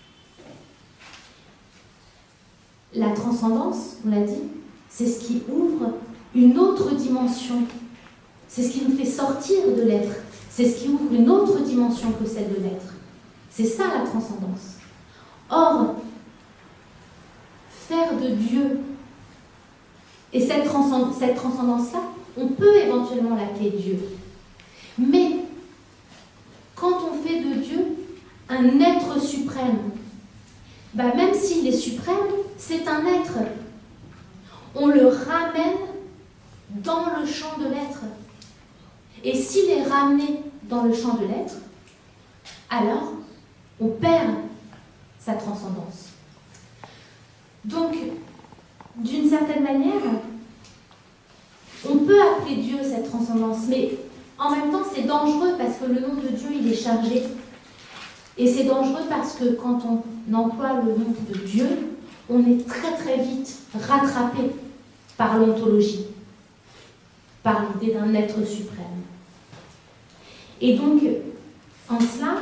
B: La transcendance, on l'a dit, c'est ce qui ouvre une autre dimension. C'est ce qui nous fait sortir de l'être. C'est ce qui ouvre une autre dimension que celle de l'être. C'est ça la transcendance. Or, faire de Dieu, et cette transcendance-là, on peut éventuellement l'appeler Dieu. Mais, quand on fait de Dieu un être suprême, même s'il est suprême, c'est un être. On le ramène dans le champ de l'être. Et s'il est ramené dans le champ de l'être, alors on perd sa transcendance. Donc, d'une certaine manière, on peut appeler Dieu cette transcendance, mais en même temps c'est dangereux parce que le nom de Dieu il est chargé. Et c'est dangereux parce que quand on emploie le nom de Dieu, on est très très vite rattrapé par l'ontologie, par l'idée d'un être suprême. Et donc, en cela,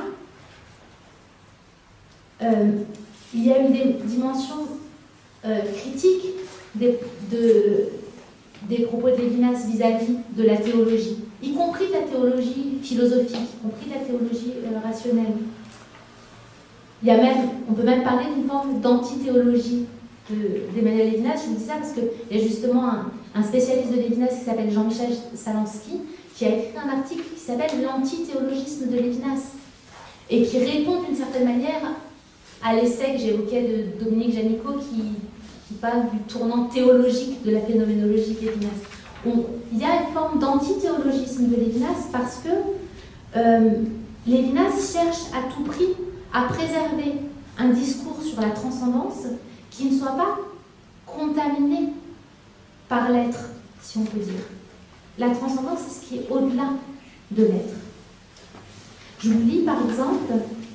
B: il y a une dimension critique des propos de Lévinas vis-à-vis de la théologie, y compris de la théologie philosophique, y compris de la théologie rationnelle. Il y a même, on peut même parler d'une forme d'antithéologie d'Emmanuel Lévinas. Je vous dis ça parce qu'il y a justement un spécialiste de Lévinas qui s'appelle Jean-Michel Salansky, qui a écrit un article qui s'appelle l'antithéologisme de Lévinas et qui répond d'une certaine manière à l'essai que j'évoquais de Dominique Janicot qui parle du tournant théologique de la phénoménologie de Lévinas. Il y a une forme d'antithéologisme de Lévinas parce que Lévinas cherche à tout prix à préserver un discours sur la transcendance qui ne soit pas contaminé par l'être, si on peut dire. La transcendance, c'est ce qui est au-delà de l'être. Je vous lis par exemple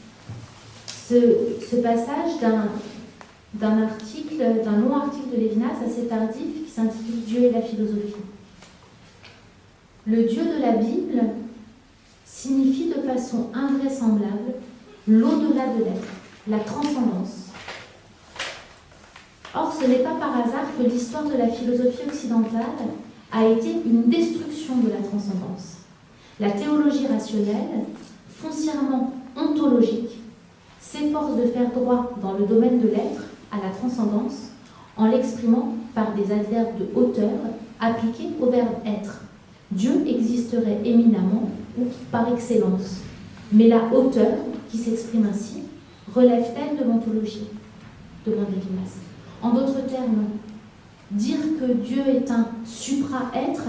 B: ce passage d'un long article de Lévinas assez tardif qui s'intitule « Dieu et la philosophie ». Le Dieu de la Bible signifie de façon invraisemblable l'au-delà de l'être, la transcendance. Or, ce n'est pas par hasard que l'histoire de la philosophie occidentale a été une destruction de la transcendance. La théologie rationnelle, foncièrement ontologique, s'efforce de faire droit dans le domaine de l'être à la transcendance en l'exprimant par des adverbes de hauteur appliqués au verbe être. Dieu existerait éminemment ou par excellence, mais la hauteur qui s'exprime ainsi relève-t-elle de l'ontologie? Demande Lévinas. En d'autres termes, dire que Dieu est un supra-être,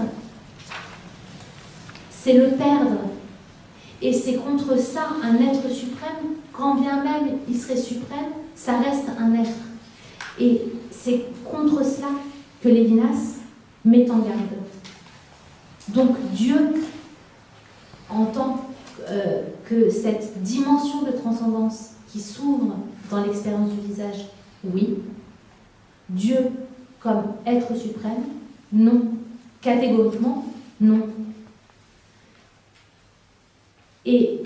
B: c'est le perdre. Et c'est contre ça un être suprême, quand bien même il serait suprême, ça reste un être. Et c'est contre cela que Lévinas met en garde. Donc Dieu, en tant que cette dimension de transcendance qui s'ouvre dans l'expérience du visage, oui. Dieu comme être suprême, non. Catégoriquement, non. Et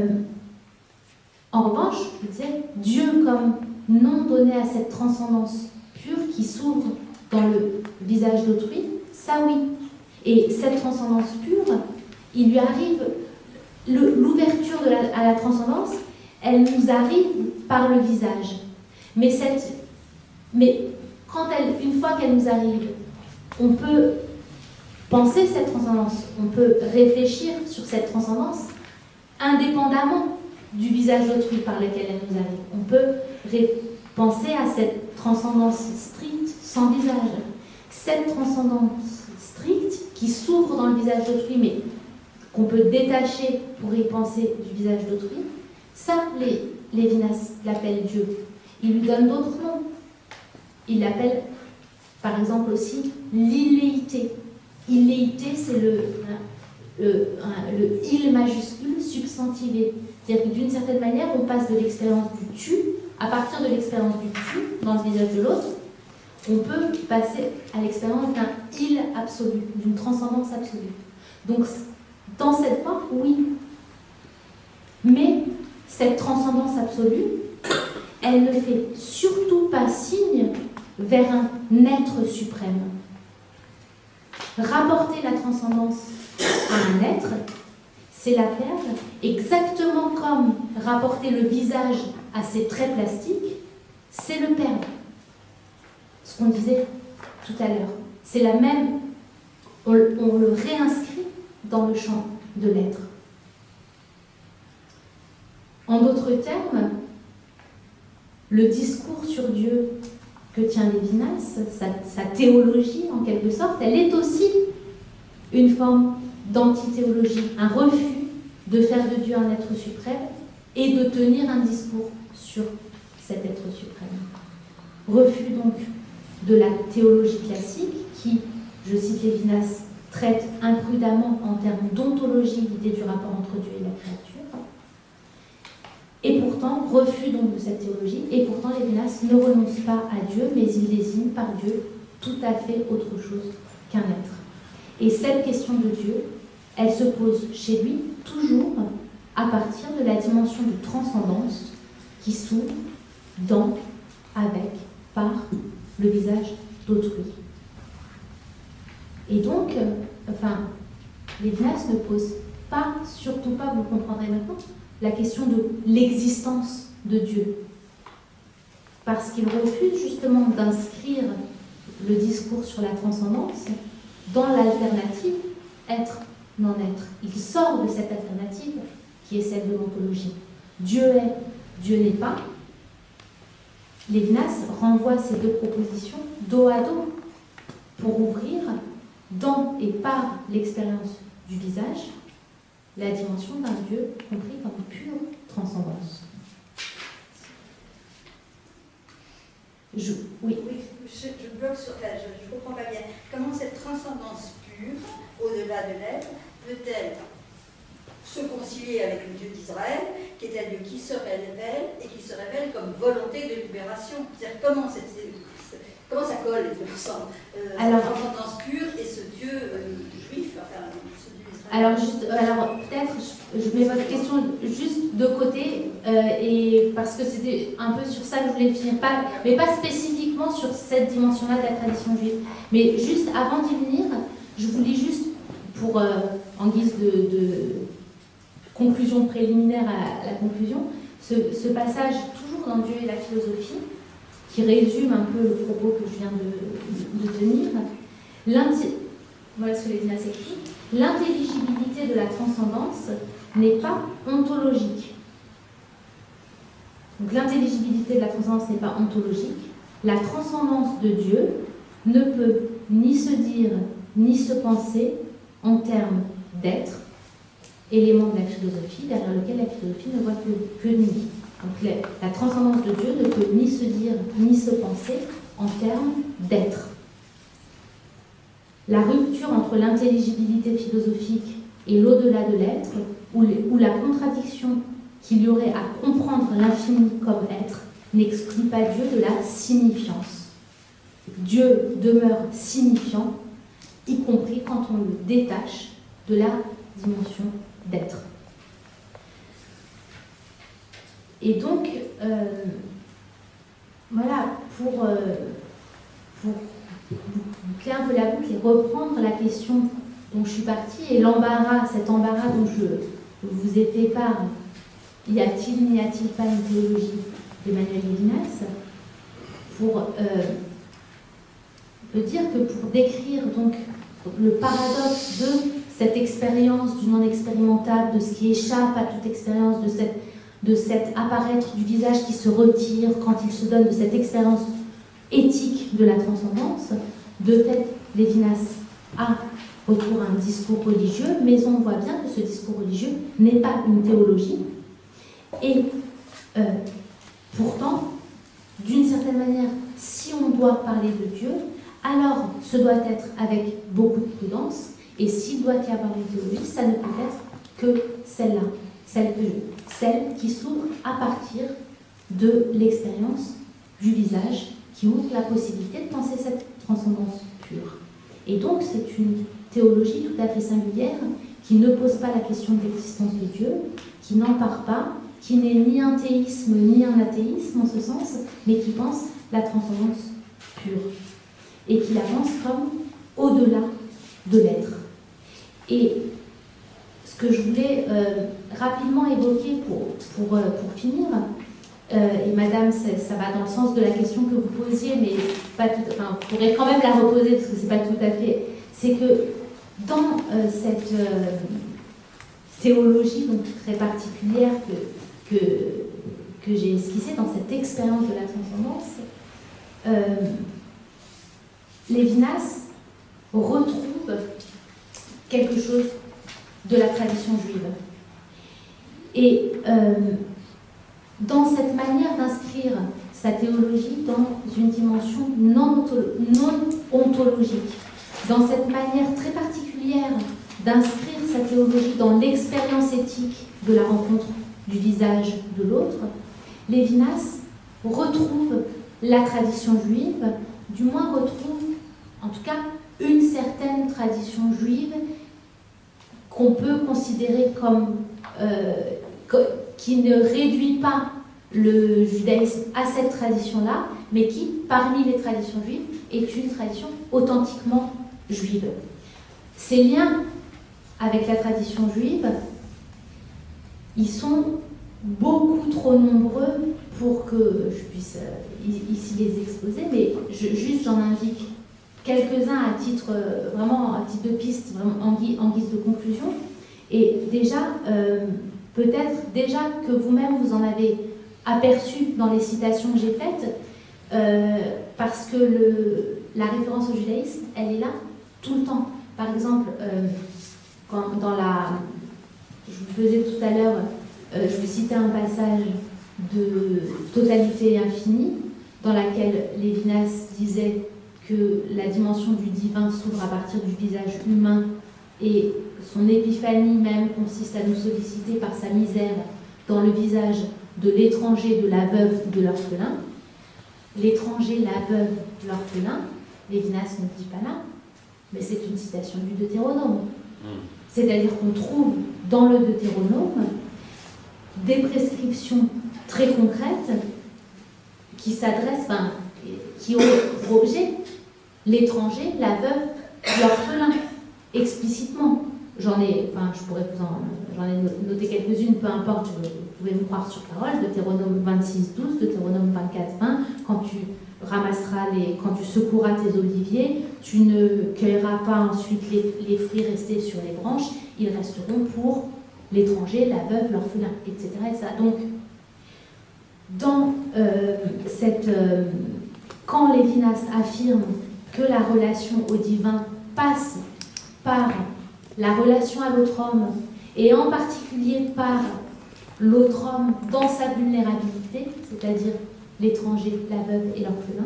B: en revanche, je disais, Dieu comme non donné à cette transcendance pure qui s'ouvre dans le visage d'autrui, ça oui. Et cette transcendance pure, il lui arrive, l'ouverture à la transcendance, elle nous arrive par le visage. Mais quand une fois qu'elle nous arrive, on peut penser cette transcendance, on peut réfléchir sur cette transcendance indépendamment du visage d'autrui par lequel elle nous arrive. On peut penser à cette transcendance stricte sans visage. Cette transcendance stricte qui s'ouvre dans le visage d'autrui, mais qu'on peut détacher pour y penser du visage d'autrui, ça, Lévinas l'appelle Dieu. Il lui donne d'autres noms. Il l'appelle, par exemple, aussi l'illéité. Illéité, c'est le il majuscule substantivé. C'est-à-dire que d'une certaine manière, on passe de l'expérience du tu, à partir de l'expérience du tu dans le visage de l'autre, on peut passer à l'expérience d'un il absolu, d'une transcendance absolue. Donc, dans cette voie, oui. Mais cette transcendance absolue, elle ne fait surtout pas signe vers un être suprême. Rapporter la transcendance à un être, c'est la perdre, exactement comme rapporter le visage à ses traits plastiques, c'est le perdre. Ce qu'on disait tout à l'heure. C'est la même, on le réinscrit dans le champ de l'être. En d'autres termes, le discours sur Dieu que tient Lévinas, sa théologie en quelque sorte, elle est aussi une forme d'antithéologie, un refus de faire de Dieu un être suprême et de tenir un discours sur cet être suprême. Refus donc de la théologie classique qui, je cite Lévinas, traite imprudemment en termes d'ontologie l'idée du rapport entre Dieu et la créature. Et pourtant, refus donc de cette théologie, et pourtant Lévinas ne renonce pas à Dieu, mais il désigne par Dieu tout à fait autre chose qu'un être. Et cette question de Dieu, elle se pose chez lui toujours à partir de la dimension de transcendance qui s'ouvre dans, avec, par le visage d'autrui. Et donc, Lévinas ne pose pas, surtout pas, vous le comprendrez maintenant, la question de l'existence de Dieu. Parce qu'il refuse justement d'inscrire le discours sur la transcendance dans l'alternative être-non-être. Il sort de cette alternative qui est celle de l'ontologie. Dieu est, Dieu n'est pas. Lévinas renvoie ces deux propositions dos à dos pour ouvrir dans et par l'expérience du visage la dimension d'un Dieu compris comme pure transcendance.
C: Oui, je bloque sur ça, je ne comprends pas bien. Comment cette transcendance pure au-delà de l'être, peut-elle se concilier avec le Dieu d'Israël, qui est un Dieu qui se révèle et qui se révèle comme volonté de libération. C'est-à-dire comment ça colle ensemble, cette transcendance pure et ce Dieu juif, enfin ce Dieu d'Israël.
B: Alors peut-être je mets votre question juste de côté, et parce que c'était un peu sur ça que je voulais finir, mais pas spécifiquement sur cette dimension-là de la tradition juive. Mais juste avant d'y venir, je vous lis juste pour en guise de conclusion préliminaire à la conclusion, ce passage toujours dans Dieu et la philosophie, qui résume un peu le propos que je viens de tenir. Voilà ce que Lévinas écrit. L'intelligibilité de la transcendance n'est pas ontologique. Donc l'intelligibilité de la transcendance n'est pas ontologique. La transcendance de Dieu ne peut ni se dire ni se penser en termes d'être, élément de la philosophie, derrière lequel la philosophie ne voit que nuit. Donc la transcendance de Dieu ne peut ni se dire ni se penser en termes d'être. La rupture entre l'intelligibilité philosophique et l'au-delà de l'être, ou la contradiction qu'il y aurait à comprendre l'infini comme être, n'exclut pas Dieu de la signifiance. Dieu demeure signifiant, y compris quand on le détache de la dimension d'être. Et donc, voilà, pour boucler un peu la boucle et reprendre la question dont je suis partie, et l'embarras, cet embarras dont je vous ai fait part, y a-t-il, n'y a-t-il pas une théologie d'Emmanuel Lévinas, on peut dire que pour décrire donc le paradoxe de cette expérience du non expérimentable, de ce qui échappe à toute expérience, de cet apparaître du visage qui se retire quand il se donne, de cette expérience éthique de la transcendance, de fait, Lévinas a autour un discours religieux, mais on voit bien que ce discours religieux n'est pas une théologie. Et pourtant, d'une certaine manière, si on doit parler de Dieu, alors ce doit être avec beaucoup de prudence, et s'il doit y avoir une théologie, ça ne peut être que celle-là, celle qui s'ouvre à partir de l'expérience du visage, qui ouvre la possibilité de penser cette transcendance pure. Et donc c'est une théologie tout à fait singulière, qui ne pose pas la question de l'existence de Dieu, qui n'empare pas, qui n'est ni un théisme ni un athéisme en ce sens, mais qui pense la transcendance pure, et qui la pense comme au-delà de l'être. Et ce que je voulais rapidement évoquer pour finir, et madame, ça va dans le sens de la question que vous posiez, mais pas tout, enfin, vous pourrez quand même la reposer, parce que c'est pas tout à fait... C'est que dans cette théologie donc, très particulière que j'ai esquissée, dans cette expérience de la transcendance, Lévinas retrouve quelque chose de la tradition juive. Et dans cette manière d'inscrire sa théologie dans une dimension non ontologique, dans cette manière très particulière d'inscrire sa théologie dans l'expérience éthique de la rencontre du visage de l'autre, Lévinas retrouve la tradition juive, du moins retrouve en tout cas une certaine tradition juive qu'on peut considérer comme qui ne réduit pas le judaïsme à cette tradition-là, mais qui, parmi les traditions juives, est une tradition authentiquement juive. Ces liens avec la tradition juive, ils sont beaucoup trop nombreux pour que je puisse ici les exposer, mais juste j'en indique quelques-uns à titre de piste, vraiment en guise de conclusion. Et déjà, peut-être déjà que vous-même vous en avez aperçu dans les citations que j'ai faites, parce que la référence au judaïsme, elle est là tout le temps. Par exemple, je vous faisais tout à l'heure, je vous citais un passage de Totalité et Infinie, dans laquelle Lévinas disait que la dimension du divin s'ouvre à partir du visage humain et son épiphanie même consiste à nous solliciter par sa misère dans le visage de l'étranger, de la veuve ou de l'orphelin. L'étranger, la veuve, l'orphelin, Lévinas ne dit pas là, mais c'est une citation du Deutéronome. C'est-à-dire qu'on trouve dans le Deutéronome des prescriptions très concrètes qui s'adressent, enfin, qui ont pour objet l'étranger, la veuve, l'orphelin, explicitement. Je pourrais j'en ai noté quelques-unes, peu importe, vous pouvez me croire sur parole, Deutéronome 26, 12, Deutéronome 24, 20, quand tu quand tu secoueras tes oliviers, tu ne cueilleras pas ensuite les fruits restés sur les branches, ils resteront pour l'étranger, la veuve, l'orphelin, etc. Donc, quand Lévinas affirme que la relation au divin passe par la relation à l'autre homme, et en particulier par l'autre homme dans sa vulnérabilité, c'est-à-dire l'étranger, la veuve et l'orphelin,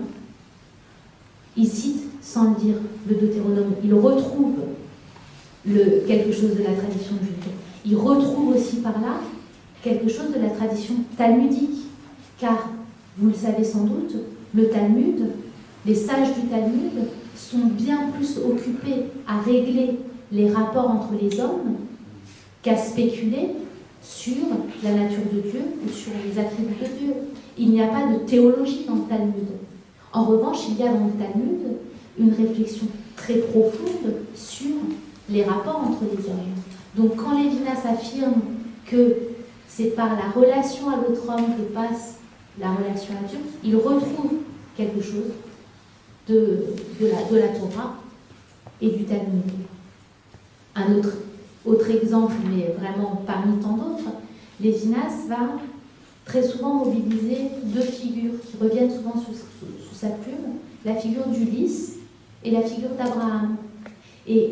B: il cite, sans le dire, le Deutéronome. Il retrouve quelque chose de la tradition juive. Il retrouve aussi par là quelque chose de la tradition talmudique, car, vous le savez sans doute, le Talmud, les sages du Talmud sont bien plus occupés à régler les rapports entre les hommes qu'à spéculer sur la nature de Dieu ou sur les attributs de Dieu. Il n'y a pas de théologie dans le Talmud. En revanche, il y a dans le Talmud une réflexion très profonde sur les rapports entre les hommes. Donc quand Lévinas affirme que c'est par la relation à l'autre homme que passe la relation à Dieu, il retrouve quelque chose de la Torah et du Talmud. Un autre exemple, mais vraiment parmi tant d'autres, Lévinas va très souvent mobiliser deux figures qui reviennent souvent sous sa plume, la figure d'Ulysse et la figure d'Abraham. Et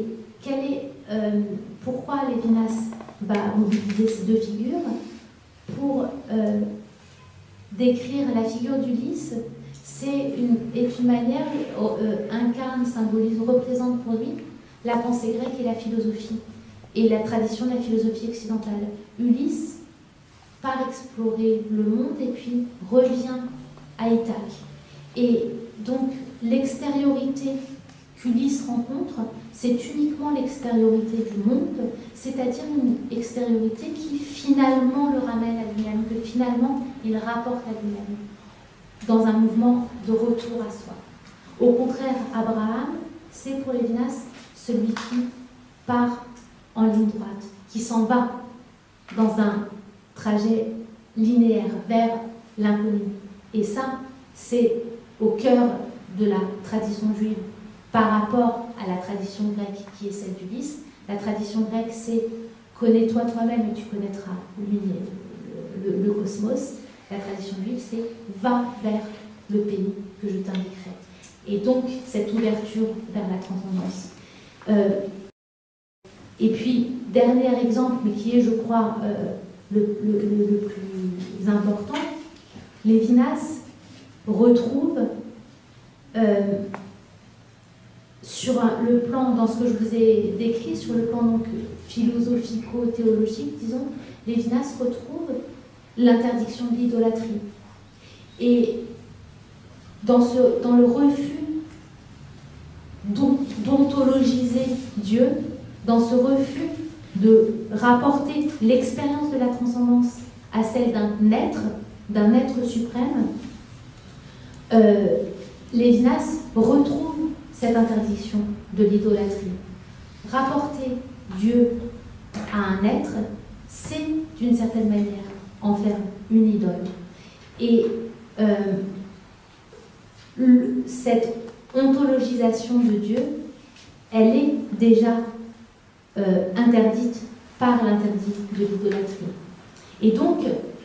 B: pourquoi Lévinas va mobiliser ces deux figures? Pour décrire la figure d'Ulysse, est une manière, incarne, symbolise, représente pour lui la pensée grecque et la philosophie, et la tradition de la philosophie occidentale. Ulysse part explorer le monde et puis revient à Ithaque. Et donc l'extériorité qu'Ulysse rencontre, c'est uniquement l'extériorité du monde, c'est-à-dire une extériorité qui finalement le ramène à lui-même, que finalement il rapporte à lui-même, dans un mouvement de retour à soi. Au contraire, Abraham, c'est pour Lévinas celui qui part en ligne droite, qui s'en va dans un trajet linéaire vers l'inconnu. Et ça, c'est au cœur de la tradition juive par rapport à la tradition grecque qui est celle d'Ulysse. La tradition grecque, c'est « connais-toi toi-même et tu connaîtras le cosmos ». La tradition juive, c'est « va vers le pays que je t'indiquerai ». Et donc, cette ouverture vers la transcendance. Et puis, dernier exemple, mais qui est, je crois, le plus important, Lévinas retrouve sur le plan, dans ce que je vous ai décrit, sur le plan donc philosophico-théologique, disons, Lévinas retrouve l'interdiction de l'idolâtrie. Et dans le refus d'ontologiser Dieu, dans ce refus de rapporter l'expérience de la transcendance à celle d'un être suprême, Lévinas retrouve cette interdiction de l'idolâtrie. Rapporter Dieu à un être, c'est d'une certaine manière en faire une idole. Et cette ontologisation de Dieu, elle est déjà interdite par l'interdit de l'idolâtrie. Et donc,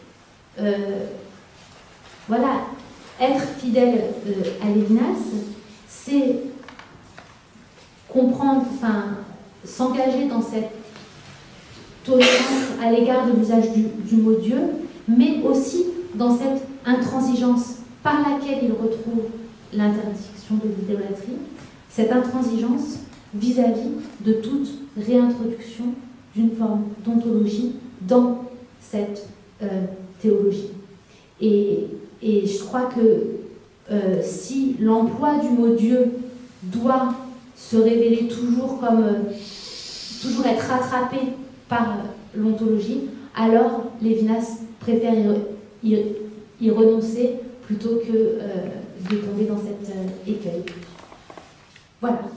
B: voilà, être fidèle à Lévinas, c'est comprendre, s'engager dans cette tolérance à l'égard de l'usage du mot Dieu, mais aussi dans cette intransigeance par laquelle il retrouve l'interdiction de l'idolâtrie. Cette intransigeance, vis-à-vis de toute réintroduction d'une forme d'ontologie dans cette théologie. Et je crois que si l'emploi du mot Dieu doit se révéler toujours comme toujours être rattrapé par l'ontologie, alors Lévinas préfère y renoncer plutôt que de tomber dans cet écueil. Voilà.